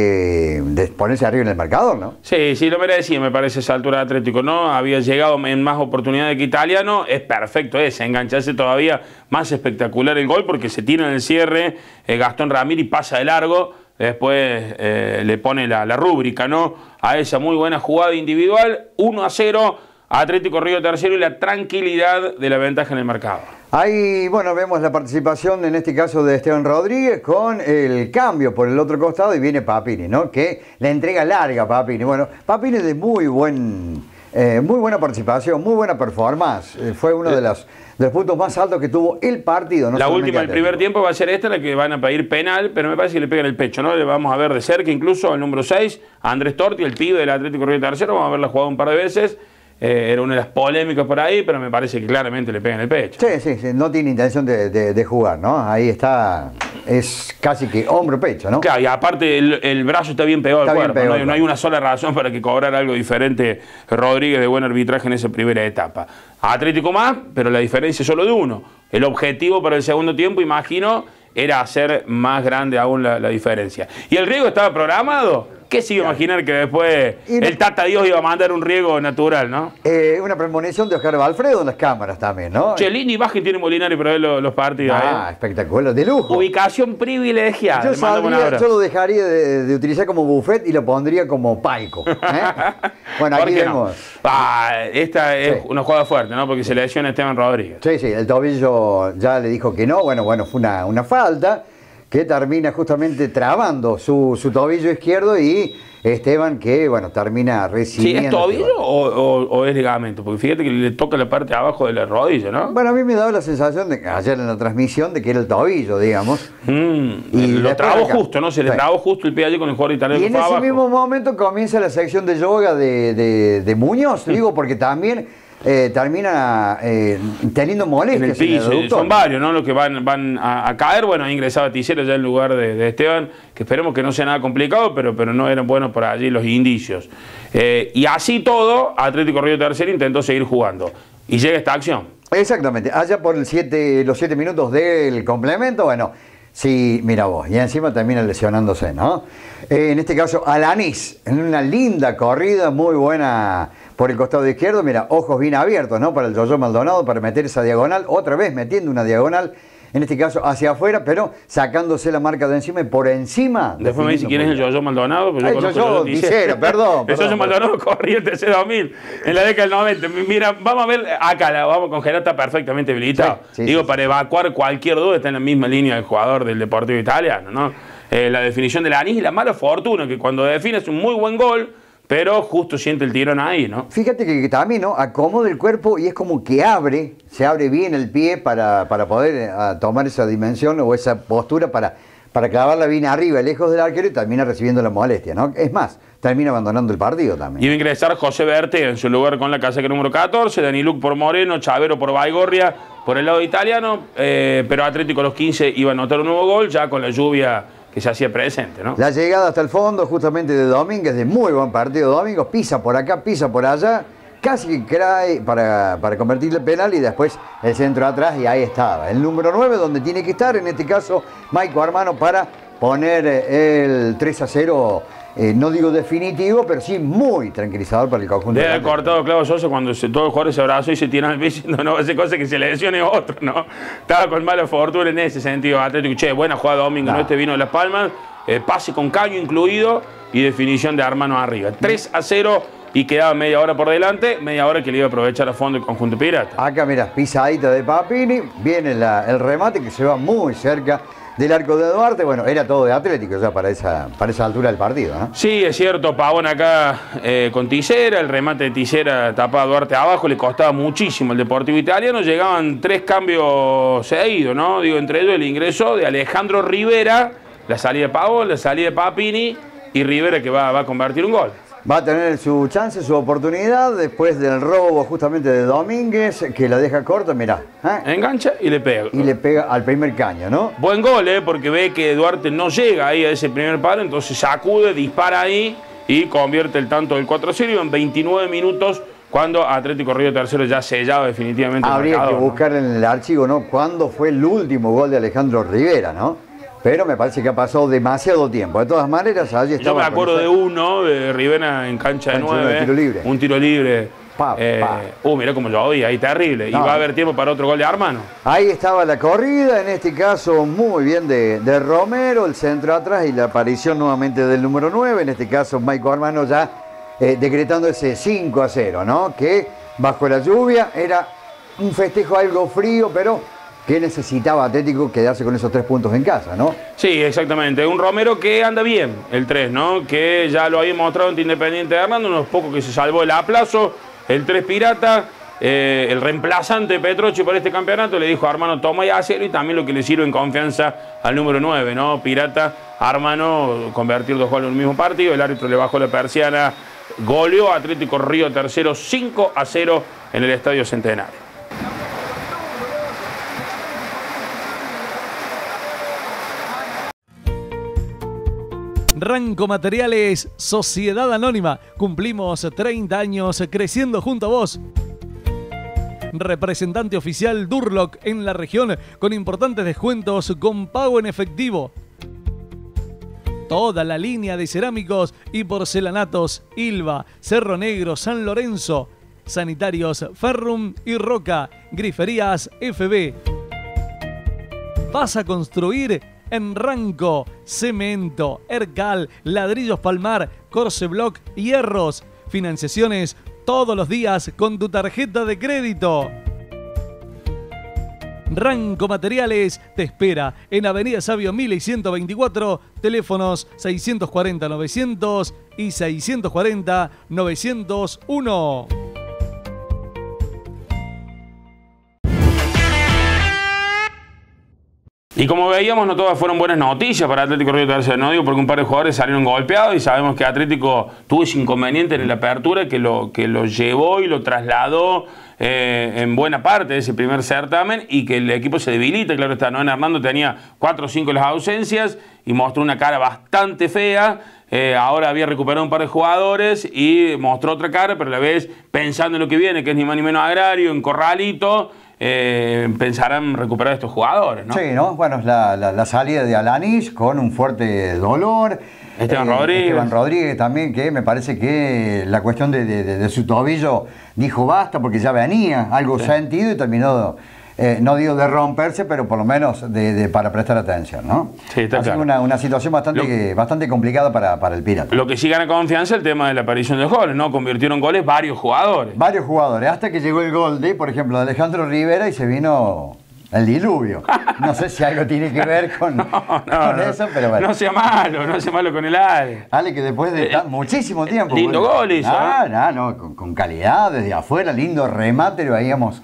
S2: Eh, de ponerse arriba en el marcador, ¿no?
S1: Sí, sí, lo merecía, me parece, esa altura de Atlético, ¿no? Había llegado en más oportunidades que Italiano, es perfecto ese, engancharse todavía más espectacular el gol, porque se tira en el cierre, eh, Gastón Ramírez y pasa de largo, después eh, le pone la, la rúbrica, ¿no? A esa muy buena jugada individual, uno a cero, Atlético Río Tercero, y la tranquilidad de la ventaja en el marcador.
S2: Ahí, bueno, vemos la participación en este caso de Esteban Rodríguez con el cambio por el otro costado, y viene Papini, ¿no? Que la entrega larga a Papini. Bueno, Papini de muy buen, eh, muy buena participación, muy buena performance. Eh, fue uno de los, de los puntos más altos que tuvo el partido. No
S1: la última del primer tiempo va a ser esta, la que van a pedir penal, pero me parece que le pegan el pecho, ¿no? Le vamos a ver de cerca incluso al número seis, a Andrés Torti, el pibe del Atlético Río Tercero. Vamos a verla jugado un par de veces. Eh, era una de las polémicas por ahí, pero me parece que claramente le pegan el pecho.
S2: Sí, sí, sí, no tiene intención de, de, de jugar, ¿no? Ahí está, es casi que hombro-pecho, ¿no?
S1: Claro, y aparte el, el brazo está bien pegado al cuerpo, ¿no? Hay, no hay una sola razón para que cobrara algo diferente Rodríguez de buen arbitraje en esa primera etapa. Atlético más, pero la diferencia es solo de uno. El objetivo para el segundo tiempo, imagino, era hacer más grande aún la, la diferencia. ¿Y el riesgo estaba programado? ¿Qué se iba a imaginar que después
S2: Y no-
S1: el Tata Dios iba a mandar un riego natural, no?
S2: Eh, una premonición de Oscar Valfredo en las cámaras también, ¿no?
S1: Chelini baja y tiene Molinari para ver los, los partidos.
S2: Ah,
S1: ¿eh?
S2: espectacular, de lujo.
S1: Ubicación privilegiada.
S2: Yo,
S1: le mando un
S2: sabría-
S1: abrazo.
S2: yo lo dejaría de, de utilizar como buffet y lo pondría como palco. ¿eh? Bueno,
S1: ¿Por
S2: aquí
S1: qué no?
S2: vemos.
S1: Ah, esta es
S2: Sí.
S1: una jugada fuerte, ¿no? Porque se lesiona Esteban Rodríguez.
S2: Sí, sí, el tobillo ya le dijo que no. Bueno, bueno, fue una, una falta que termina justamente trabando su, su tobillo izquierdo y Esteban que, bueno, termina
S1: Sí,
S2: recibiendo.
S1: ¿es tobillo o, o- o es ligamento? Porque fíjate que le toca la parte de abajo de la rodilla, ¿no?
S2: Bueno, a mí me daba la sensación de que ayer en la transmisión de que era el tobillo, digamos.
S1: Mm,
S2: Y
S1: lo
S2: después
S1: trabó
S2: acá.
S1: justo, ¿no? Se le
S2: Sí.
S1: trabó justo el pie allí con el jugador italiano
S2: Y
S1: que
S2: en
S1: fue
S2: ese
S1: abajo.
S2: mismo momento comienza la sección de yoga de, de, de Muñoz, digo, porque también eh, termina eh, teniendo
S1: En
S2: molestias
S1: el piso,
S2: aductor.
S1: son varios, ¿no? Los que van, van a, a caer. Bueno, ha ingresado Ticero ya en lugar de, de Esteban, que esperemos que no sea nada complicado, pero, pero no eran buenos por allí los indicios. Eh, y así todo, Atlético Río Tercero intentó seguir jugando. Y llega esta acción.
S2: Exactamente, allá por el siete, los siete minutos del complemento, bueno, sí, mira vos, y encima termina lesionándose, ¿no? Eh, en este caso, Alanís, en una linda corrida, muy buena por el costado izquierdo, mira, ojos bien abiertos, ¿no? Para el Yoyo Maldonado, para meter esa diagonal, otra vez metiendo una diagonal, en este caso hacia afuera, pero sacándose la marca de encima y por encima.
S1: Después me dice quién es el Yoyo Maldonado. Pues yo
S2: Ay,
S1: conozco
S2: Yoyo
S1: al Ticero.
S2: Ticero, perdón,
S1: El
S2: perdón,
S1: Yoyo Maldonado corría el T C dos mil en la década del noventa. Mira, vamos a ver acá, la vamos con Gerardo, está perfectamente habilitado.
S2: Sí, sí,
S1: Digo,
S2: sí,
S1: para evacuar cualquier duda, está en la misma línea del jugador del Deportivo Italiano, ¿no? Eh, la definición del anís y la mala fortuna, que cuando define es un muy buen gol, pero justo siente el tirón ahí, ¿no?
S2: Fíjate que, que también, ¿no? Acomoda el cuerpo y es como que abre, se abre bien el pie para, para poder eh, a tomar esa dimensión o esa postura para, para clavarla bien arriba, lejos del arquero y termina recibiendo la molestia, ¿no? Es más, termina abandonando el partido también.
S1: Iba a ingresar José Berté en su lugar con la casaca número catorce, Dani Luc por Moreno, Chavero por Baigorria, por el lado italiano, eh, pero Atlético a los quince iba a anotar un nuevo gol, ya con la lluvia que se hacía presente, ¿no?
S2: La llegada hasta el fondo justamente de Domínguez, de muy buen partido Domínguez, pisa por acá, pisa por allá, casi que cae para, para convertirle penal y después el centro atrás y ahí estaba. El número nueve donde tiene que estar, en este caso Maico Armano para poner eh, el tres a cero, eh, no digo definitivo, pero sí muy tranquilizador para el conjunto.
S1: Debe
S2: de
S1: haber cortado Clavo Sosa cuando se, todos los jugadores se abrazó y se tiran al piso, no, no va a ser cosa que se lesione otro, ¿no? Estaba con mala fortuna en ese sentido. Atlético, che, buena jugada Domingo, no, este vino de Las Palmas, eh, pase con caño incluido y definición de Armano arriba. tres a cero y quedaba media hora por delante, media hora que le iba a aprovechar a fondo el conjunto pirata.
S2: Acá, mira, pisadita de Papini, viene la- el remate que se va muy cerca del arco de Duarte. Bueno, era todo de Atlético ya para esa, para esa altura del partido, ¿no?
S1: Sí, es cierto, Pavón acá eh, con Tisera, el remate de Tisera tapaba a Duarte abajo, le costaba muchísimo el Deportivo Italiano, llegaban tres cambios seguidos, ¿no? Digo, entre ellos el ingreso de Alejandro Rivera, la salida de Pavón, la salida de Papini y Rivera que va, va a convertir un gol.
S2: Va a tener su chance, su oportunidad, después del robo justamente de Domínguez, que la deja corta, mirá. ¿eh?
S1: Engancha y le pega.
S2: Y le pega al primer caño, ¿no?
S1: Buen gol, ¿eh? Porque ve que Duarte no llega ahí a ese primer palo, entonces sacude, dispara ahí y convierte el tanto del cuatro a cero en veintinueve minutos cuando Atlético Río Tercero ya sellado definitivamente el
S2: Habría que
S1: marcador, ¿no?
S2: buscar en el archivo, ¿no? ¿Cuándo fue el último gol de Alejandro Rivera, ¿no? Pero me parece que ha pasado demasiado tiempo. De todas maneras, allí
S1: Yo
S2: estaba.
S1: me acuerdo
S2: con
S1: de
S2: esa-
S1: uno, de Rivera en cancha de
S2: Cancha de
S1: nueve.
S2: tiro libre.
S1: Un tiro libre.
S2: Pa,
S1: Eh,
S2: pa.
S1: Uh, mirá como yo oí, ahí terrible.
S2: No.
S1: Y va a haber tiempo para otro gol de Armano.
S2: Ahí estaba la corrida, en este caso muy bien de, de Romero, el centro atrás y la aparición nuevamente del número nueve, en este caso Maico Armano ya eh, decretando ese cinco a cero, ¿no? Que bajo la lluvia era un festejo algo frío, pero que necesitaba Atlético quedarse con esos tres puntos en casa, ¿no?
S1: Sí, exactamente. Un Romero que anda bien, el tres, ¿no? Que ya lo había mostrado ante Independiente de Hernando, unos pocos que se salvó el aplazo. El tres Pirata, eh, el reemplazante de Petrochi para este campeonato, le dijo a Armano, toma y hacelo, y también lo que le sirve en confianza al número nueve, ¿no? Pirata, Armano, convertir dos goles en un mismo partido, el árbitro le bajó la persiana, goleó a Atlético Río Tercero cinco a cero en el Estadio Centenario.
S9: Ranco Materiales, Sociedad Anónima. Cumplimos treinta años creciendo junto a vos. Representante oficial Durlock en la región con importantes descuentos con pago en efectivo. toda la línea de cerámicos y porcelanatos Ilva, Cerro Negro, San Lorenzo, Sanitarios Ferrum y Roca, Griferías F B. ¿Vas a construir? En Ranco, cemento, Ercal, ladrillos Palmar, Corseblock, hierros, financiaciones todos los días con tu tarjeta de crédito. Ranco Materiales te espera en Avenida Sabio mil y ciento veinticuatro, teléfonos seiscientos cuarenta novecientos y seiscientos cuarenta novecientos uno.
S1: Y como veíamos, no todas fueron buenas noticias para Atlético Río Tercero. No digo porque un par de jugadores salieron golpeados y sabemos que Atlético tuvo ese inconveniente en la apertura que lo, que lo llevó y lo trasladó eh, en buena parte de ese primer certamen y que el equipo se debilita. Claro está, ¿no? En Armando tenía cuatro o cinco las ausencias y mostró una cara bastante fea. Eh, ahora había recuperado un par de jugadores y mostró otra cara, pero a la vez pensando en lo que viene, que es ni más ni menos Agrario, en Corralito. Eh, pensarán recuperar a estos jugadores, ¿no?
S2: Sí, ¿no? Bueno, la, la, la salida de Alanis con un fuerte dolor.
S1: Esteban
S2: eh,
S1: Rodríguez.
S2: Esteban Rodríguez también, que me parece que la cuestión de, de, de, de su tobillo dijo basta porque ya venía algo sí. sentido y terminó, eh, no digo de romperse, pero por lo menos de, de, para prestar atención, ¿no?
S1: Sí, está
S2: Así
S1: claro.
S2: una, una situación bastante, lo, que, bastante complicada para, para el Pirata.
S1: Lo que sí gana confianza es el tema de la aparición de goles, ¿no? Convirtieron goles varios jugadores.
S2: Varios jugadores, hasta que llegó el gol de, por ejemplo, de Alejandro Rivera y se vino el diluvio. No sé si algo tiene que ver con,
S1: no, no,
S2: con
S1: no,
S2: eso, pero bueno.
S1: No sea malo, no sea malo con el Ale.
S2: Ale, que después de eh, muchísimo tiempo.
S1: Lindo
S2: bueno,
S1: gol hizo.
S2: Ah, ¿eh? no, no, con, con calidad, desde afuera, lindo remate, lo veíamos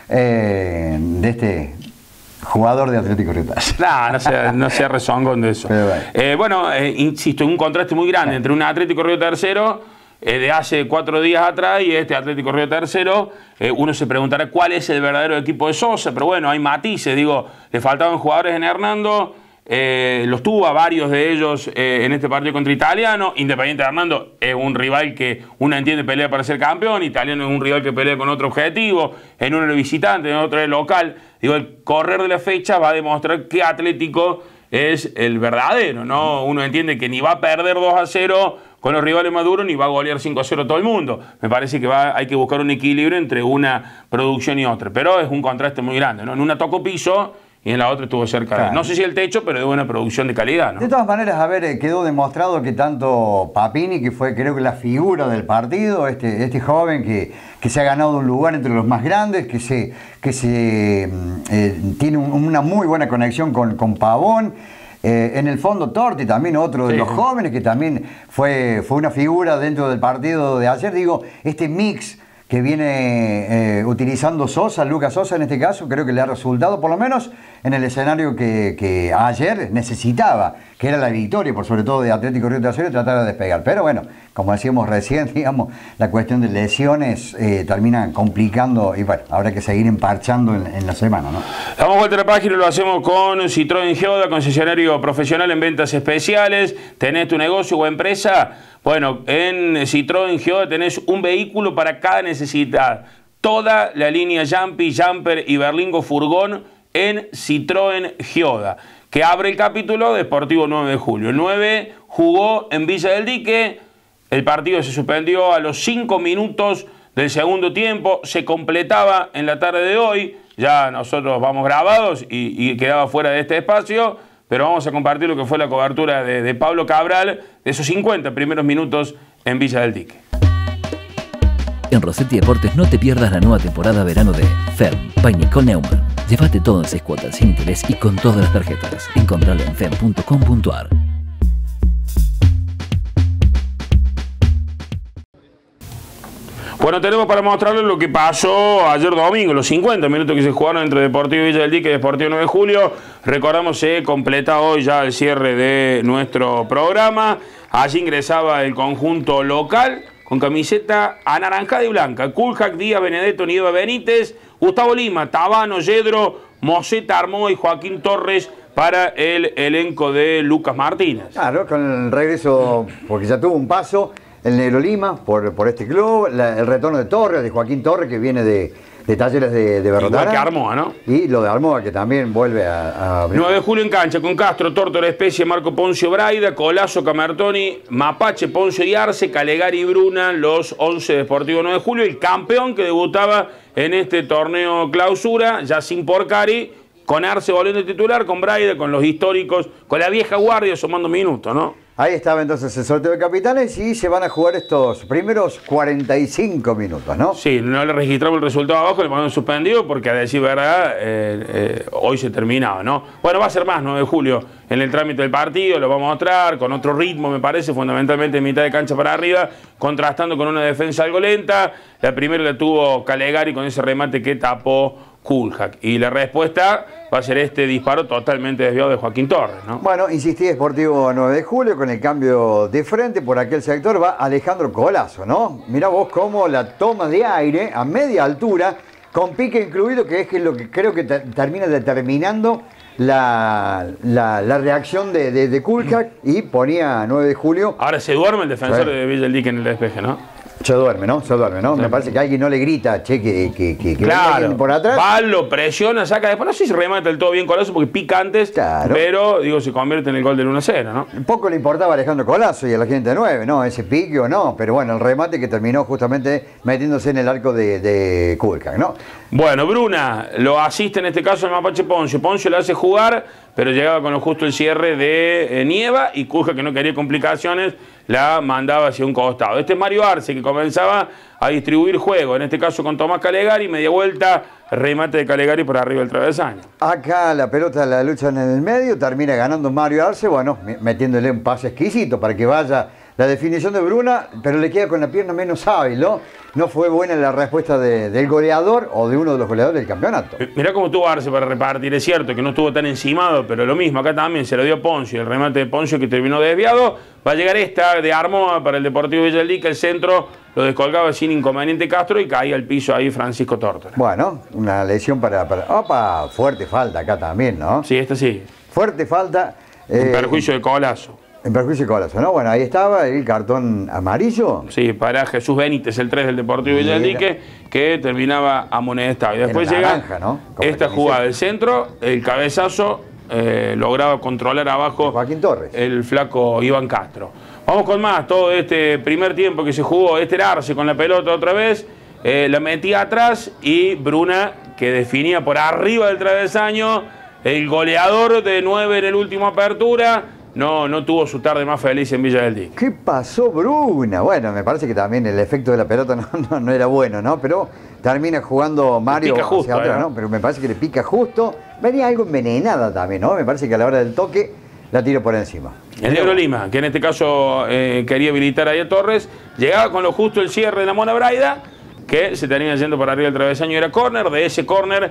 S2: eh, de este jugador de Atlético Río Tercero.
S1: No, no sea, no sea rezongón de eso. Pero bueno, eh, bueno eh, insisto, un contraste muy grande sí. entre un Atlético Río Tercero eh, de hace cuatro días atrás y este Atlético Río Tercero. Eh, uno se preguntará cuál es el verdadero equipo de Sosa, pero bueno, hay matices. Digo, le faltaban jugadores en Hernando. Eh, los tuvo a varios de ellos eh, en este partido contra Italiano. Independiente de Hernando es un rival que uno entiende pelea para ser campeón. Italiano es un rival que pelea con otro objetivo. En uno es visitante, en otro es local. Digo, el correr de la fecha va a demostrar que Atlético es el verdadero, ¿no? Uno entiende que ni va a perder dos a cero con los rivales maduros ni va a golear cinco a cero todo el mundo. Me parece que va, hay que buscar un equilibrio entre una producción y otra. Pero es un contraste muy grande, ¿no? En una tocó piso y en la otra estuvo cerca claro. de, no sé si el techo, pero de buena producción de calidad, ¿no?
S2: De todas maneras, a ver, quedó demostrado que tanto Papini, que fue creo que la figura del partido, este, este joven que, que se ha ganado un lugar entre los más grandes, que se, que se eh, tiene un, una muy buena conexión con, con Pavón. Eh, en el fondo Torti, también otro de sí. los jóvenes, que también fue, fue una figura dentro del partido de ayer. Digo, este mix que viene eh, utilizando Sosa, Lucas Sosa en este caso, creo que le ha resultado, por lo menos en el escenario que, que ayer necesitaba, que era la victoria, por sobre todo de Atlético Río Tercero, y tratar de despegar. Pero bueno, como decíamos recién, digamos, la cuestión de lesiones eh, termina complicando y bueno, habrá que seguir emparchando en, en la semana, ¿no?
S1: Damos vuelta a la página y lo hacemos con Citroën Gioda, concesionario profesional en ventas especiales. ¿Tenés tu negocio o empresa? Bueno, en Citroën Gioda tenés un vehículo para cada necesidad. Toda la línea Jumpy, Jumper y Berlingo Furgón en Citroën Gioda, que abre el capítulo de Sportivo nueve de julio. El nueve jugó en Villa del Dique, el partido se suspendió a los cinco minutos del segundo tiempo, se completaba en la tarde de hoy, ya nosotros vamos grabados y, y quedaba fuera de este espacio, pero vamos a compartir lo que fue la cobertura de, de Pablo Cabral de esos cincuenta primeros minutos en Villa del Dique.
S15: En Rossetti Deportes no te pierdas la nueva temporada verano de Ferm, Pañecol Neumann. Llévate todo en seis cuotas sin interés y con todas las tarjetas. Encontralo en ferm punto com punto ar.
S1: Bueno, tenemos para mostrarles lo que pasó ayer domingo, los cincuenta minutos que se jugaron entre Deportivo Villa del Dique y Deportivo nueve de julio. Recordamos, se completa hoy ya el cierre de nuestro programa. Allí ingresaba el conjunto local con camiseta anaranjada y blanca. Kulhak, Díaz, Benedetto, Nieva Benítez, Gustavo Lima, Tabano, Yedro, Moseta Armó y Joaquín Torres para el elenco de Lucas Martínez.
S2: Claro, con el regreso, porque ya tuvo un paso el Negro Lima por, por este club, la, el retorno de Torres, de Joaquín Torres, que viene de, de Talleres de, de Berrotana.
S1: Igual que Armoa, ¿no?
S2: Y lo de Armoa, que también vuelve a... a...
S1: nueve de julio en cancha, con Castro, Tórtora, Especie, Marco Poncio, Braida, Colazo, Camertoni, Mapache, Poncio y Arce, Calegari y Bruna, los once Deportivo nueve de julio. El campeón que debutaba en este torneo clausura, ya sin Porcari, con Arce volviendo de titular, con Braida, con los históricos, con la vieja guardia sumando minutos, ¿no?
S2: Ahí estaba entonces el sorteo de capitanes y se van a jugar estos primeros cuarenta y cinco minutos, ¿no?
S1: Sí, no le registramos el resultado abajo, le ponemos suspendido porque a decir verdad, eh, eh, hoy se terminaba, ¿no? Bueno, va a ser más, nueve de julio, en el trámite del partido, lo vamos a mostrar, con otro ritmo me parece, fundamentalmente en mitad de cancha para arriba, contrastando con una defensa algo lenta. La primera la tuvo Calegari con ese remate que tapó Kulhak. Y la respuesta va a ser este disparo totalmente desviado de Joaquín Torres, ¿no?
S2: Bueno, insistí, Sportivo nueve de julio, con el cambio de frente por aquel sector va Alejandro Colazo, ¿no? Mirá vos cómo la toma de aire a media altura, con pique incluido, que es lo que creo que te, termina determinando la, la, la reacción de, de, de Kulhak, y ponía nueve de julio.
S1: Ahora se duerme el defensor sí. de Villa del Dique en el despeje, ¿no?
S2: Se duerme, ¿no? Se duerme, ¿no? Me parece que alguien no le grita, che, que, que, que, que
S1: claro,
S2: por atrás.
S1: Va, lo presiona, saca después. No sé si remata del todo bien Colazo porque pica antes, claro. Pero, digo, se convierte en el gol del uno a cero, ¿no?
S2: Poco le importaba a Alejandro Colazo y a la gente de nueve, ¿no? Ese pique o no, pero bueno, el remate que terminó justamente metiéndose en el arco de, de Kulhak, ¿no?
S1: Bueno, Bruna lo asiste en este caso el Mapache Poncio. Poncio le hace jugar, pero llegaba con lo justo el cierre de eh, Nieva, y Kulhak, que no quería complicaciones, la mandaba hacia un costado. Este es Mario Arce, que comenzaba a distribuir juego, en este caso con Tomás Calegari, media vuelta, remate de Calegari por arriba del travesaño.
S2: Acá la pelota la lucha en el medio, termina ganando Mario Arce, bueno, metiéndole un pase exquisito para que vaya la definición de Bruna, pero le queda con la pierna menos hábil, ¿no? No fue buena la respuesta de, del goleador o de uno de los goleadores del campeonato.
S1: Mirá cómo tuvo Arce para repartir, es cierto que no estuvo tan encimado, pero lo mismo, acá también se lo dio Poncio, el remate de Poncio que terminó desviado. Va a llegar esta de Armoa para el Deportivo Villa del Dique, el centro lo descolgaba sin inconveniente Castro y caía al piso ahí Francisco Tórtora.
S2: Bueno, una lesión para, para... Opa, fuerte falta acá también, ¿no?
S1: Sí, esta sí.
S2: Fuerte falta.
S1: En
S2: eh,
S1: perjuicio de Colazo.
S2: En perjuicio de Colazo, ¿no? Bueno, ahí estaba el cartón amarillo.
S1: Sí, para Jesús Benítez, el tres del Deportivo Villa del Dique, que terminaba amonestado. Y después llega naranja, ¿no? Esta jugada del centro, el cabezazo, eh, lograba controlar abajo
S2: Joaquín Torres,
S1: el flaco Iván Castro. Vamos con más, todo este primer tiempo que se jugó, este Arce con la pelota otra vez, eh, la metía atrás, y Bruna, que definía por arriba del travesaño, el goleador de nueve en el último apertura. No, no tuvo su tarde más feliz en Villa del Dique.
S2: ¿Qué pasó, Bruna? Bueno, me parece que también el efecto de la pelota no, no, no era bueno, ¿no? Pero termina jugando Mario
S1: pica justo,
S2: hacia atrás,
S1: ¿eh?
S2: ¿no? Pero me parece que le pica justo. Venía algo envenenada también, ¿no? Me parece que a la hora del toque la tiro por encima.
S1: El Negro Lima, que en este caso eh, quería habilitar ahí a Torres, llegaba con lo justo el cierre de la Mona Braida, que se termina yendo por arriba del travesaño y era córner. De ese córner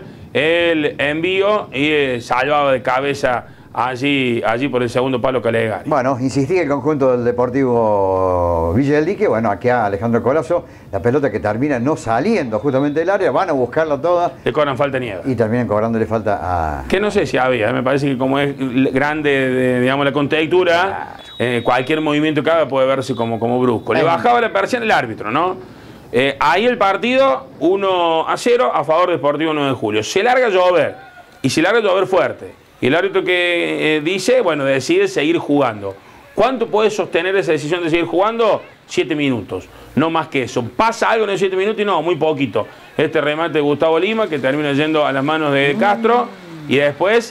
S1: el envío y eh, salvaba de cabeza Allí, allí por el segundo palo Calegari.
S2: Bueno, insistí el conjunto del Deportivo Villa del Dique. Bueno, aquí a Alejandro Colazo, la pelota que termina no saliendo justamente del área, van a buscarla toda.
S1: Le cobran falta Nieva.
S2: Y terminan cobrándole falta a...
S1: Que no sé si había, me parece que como es grande, de, digamos, la contextura, claro. eh, cualquier movimiento que haga puede verse como, como brusco. Le bajaba la persiana el árbitro, ¿no? Eh, ahí el partido, uno a cero a favor de Deportivo nueve de julio. Se larga a llover, y se larga a llover fuerte. Y el árbitro que eh, dice, bueno, decide seguir jugando. ¿Cuánto puede sostener esa decisión de seguir jugando? Siete minutos, no más que eso. ¿Pasa algo en esos siete minutos? Y no, muy poquito. Este remate de Gustavo Lima, que termina yendo a las manos de Castro, y después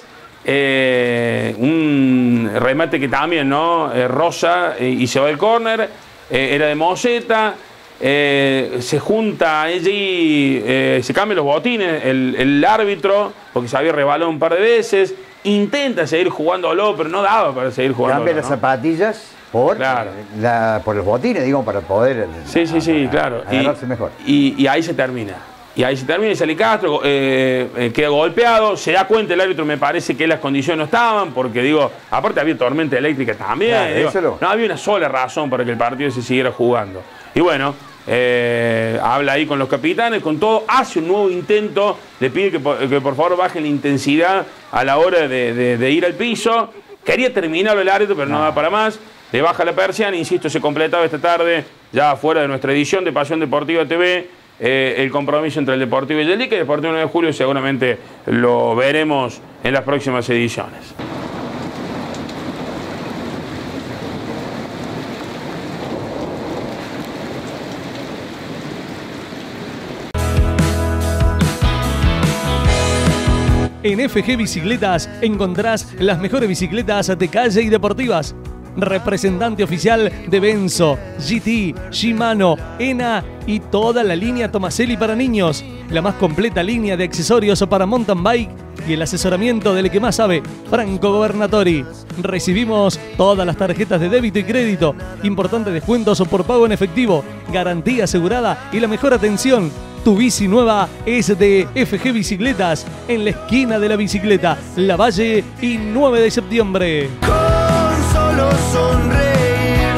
S1: eh, un remate que también, ¿no? Eh, rosa eh, y se va del córner, eh, era de Moseta. Eh, se junta allí, eh, se cambian los botines, el, el árbitro, porque se había rebalado un par de veces, intenta seguir jugándolo, pero no daba para seguir jugando.
S2: Cambia las
S1: ¿no?
S2: zapatillas por,
S1: claro.
S2: la, por los botines, digo, para poder
S1: sí, sí, sí, a, claro.
S2: agarrarse
S1: y,
S2: mejor.
S1: Y, y ahí se termina. Y ahí se termina y sale Castro, eh, eh, queda golpeado, se da cuenta el árbitro, me parece que las condiciones no estaban, porque digo, aparte había tormenta eléctrica también,
S2: claro,
S1: digo,
S2: lo...
S1: no había una sola razón para que el partido se siguiera jugando. Y bueno, eh, habla ahí con los capitanes, con todo, hace un nuevo intento, le pide que por, que por favor bajen la intensidad a la hora de, de, de ir al piso. Quería terminarlo el árbitro, pero no, no da para más. Le baja la persiana, insisto, se completaba esta tarde, ya fuera de nuestra edición de Pasión Deportiva T V, eh, el compromiso entre el Deportivo y el Dique. El Deportivo nueve de julio seguramente lo veremos en las próximas ediciones.
S9: En F G Bicicletas encontrás las mejores bicicletas de calle y deportivas. Representante oficial de Benzo, G T, Shimano, ENA y toda la línea Tomaselli para niños. La más completa línea de accesorios para mountain bike y el asesoramiento del que más sabe, Franco Gobernatori. Recibimos todas las tarjetas de débito y crédito, importantes descuentos por pago en efectivo, garantía asegurada y la mejor atención. Tu bici nueva es de F G Bicicletas, en la esquina de la bicicleta, La Valle y nueve de septiembre.
S16: Con solo sonreír.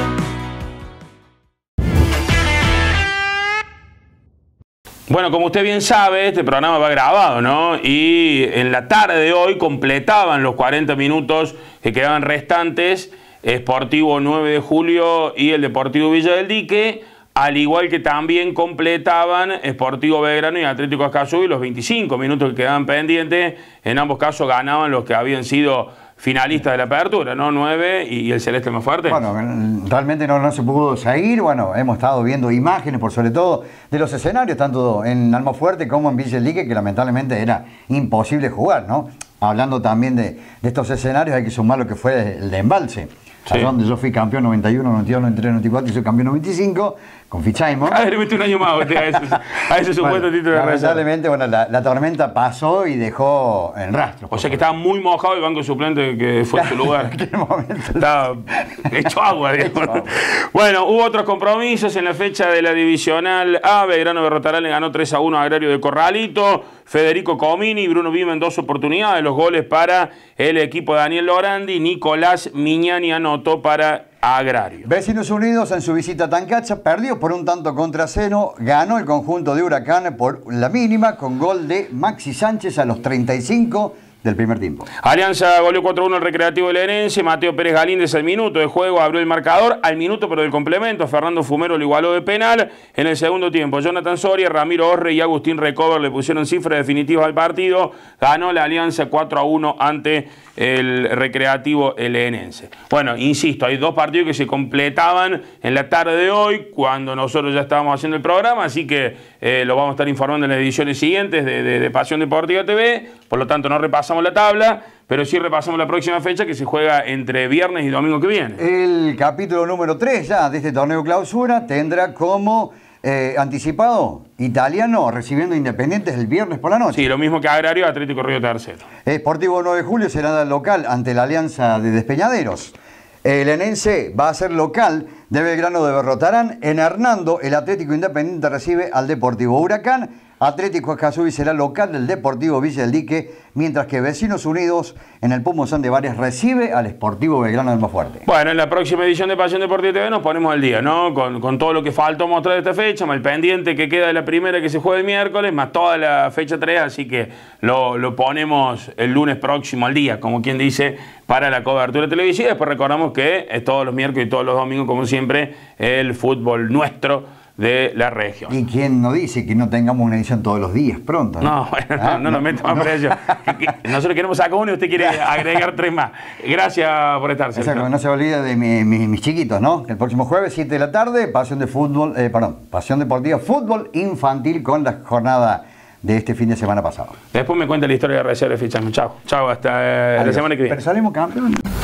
S1: Bueno, como usted bien sabe, este programa va grabado, ¿no? Y en la tarde de hoy completaban los cuarenta minutos que quedaban restantes Sportivo nueve de julio y el Deportivo Villa del Dique, al igual que también completaban Sportivo Belgrano y Atlético Escazú, los veinticinco minutos que quedaban pendientes. En ambos casos ganaban los que habían sido finalistas de la apertura, ¿no? nueve y el Celeste más fuerte.
S2: Bueno, realmente no, no se pudo seguir. Bueno, hemos estado viendo imágenes, por sobre todo, de los escenarios, tanto en Almafuerte como en Villa del Dique, que lamentablemente era imposible jugar, ¿no? Hablando también de, de estos escenarios, hay que sumar lo que fue el de Embalse. Sí. Donde yo fui campeón noventa y uno, noventa y dos, noventa y tres, noventa y cuatro y soy campeón noventa y cinco con Fichaimo.
S1: Ah, le metí un año más usted a ese, a ese supuesto
S2: bueno,
S1: título de reserva.
S2: Lamentablemente, bueno, la, la tormenta pasó y dejó en rastro.
S1: O sea que estaba muy mojado el banco suplente que fue en su lugar.
S2: ¿En qué momento?
S1: Estaba hecho agua, digamos. Hecho agua. Bueno, hubo otros compromisos en la fecha de la Divisional A. Belgrano Berrotarán le ganó tres a uno a Agrario de Corralito. Federico Comini y Bruno Vima en dos oportunidades. Los goles para el equipo de Daniel Lorandi. Nicolás Miñani anotó para Agrario.
S2: Vecinos Unidos en su visita a Tancacha perdió por un tanto contra cero. Ganó el conjunto de Huracán por la mínima con gol de Maxi Sánchez a los treinta y cinco del primer tiempo.
S1: Alianza goleó cuatro a uno al Recreativo Belenense. Mateo Pérez Galíndez al minuto de juego abrió el marcador. Al minuto pero del complemento, Fernando Fumero lo igualó de penal. En el segundo tiempo, Jonathan Soria, Ramiro Orre y Agustín Recover le pusieron cifras definitivas al partido. Ganó la Alianza cuatro a uno ante el Recreativo Belenense. Bueno, insisto, hay dos partidos que se completaban en la tarde de hoy cuando nosotros ya estábamos haciendo el programa, así que eh, lo vamos a estar informando en las ediciones siguientes de, de, de Pasión Deportiva T V. Por lo tanto, no repasamos la tabla, pero sí repasamos la próxima fecha que se juega entre viernes y domingo que viene.
S2: El capítulo número tres ya de este torneo clausura tendrá como eh, anticipado Italiano recibiendo Independientes el viernes por la noche.
S1: Sí, lo mismo que Agrario, Atlético Río Tercero.
S2: Sportivo nueve de julio será el local ante la Alianza de Despeñaderos. El Enense va a ser local de Belgrano de Berrotarán. En Hernando, el Atlético Independiente recibe al Deportivo Huracán. Atlético Escazú será local del Deportivo Villa del Dique, mientras que Vecinos Unidos en el Pumo San de Varias recibe al Sportivo Belgrano del Almafuerte.
S1: Bueno, en la próxima edición de Pasión Deportiva T V nos ponemos al día, ¿no? Con, con todo lo que faltó mostrar esta fecha, más el pendiente que queda de la primera que se juega el miércoles, más toda la fecha tres, así que lo, lo ponemos el lunes próximo al día, como quien dice, para la cobertura televisiva. Después recordamos que es todos los miércoles y todos los domingos, como siempre, el fútbol nuestro de la región.
S2: ¿Y quién no dice que no tengamos una edición todos los días pronto?
S1: No, no, bueno, ¿Ah? no, no nos metamos precio. Nosotros queremos sacar uno y usted quiere agregar tres más. Gracias por estar, Sergio.
S2: No se olvide de mi, mi, mis chiquitos, ¿no? El próximo jueves, siete de la tarde, Pasión de Fútbol, eh, perdón, Pasión Deportiva Fútbol Infantil con la jornada de este fin de semana pasado.
S1: Después me cuenta la historia de reserva de fichas. Chao. Chao, hasta eh, la semana que viene.
S2: Pero salimos campeón.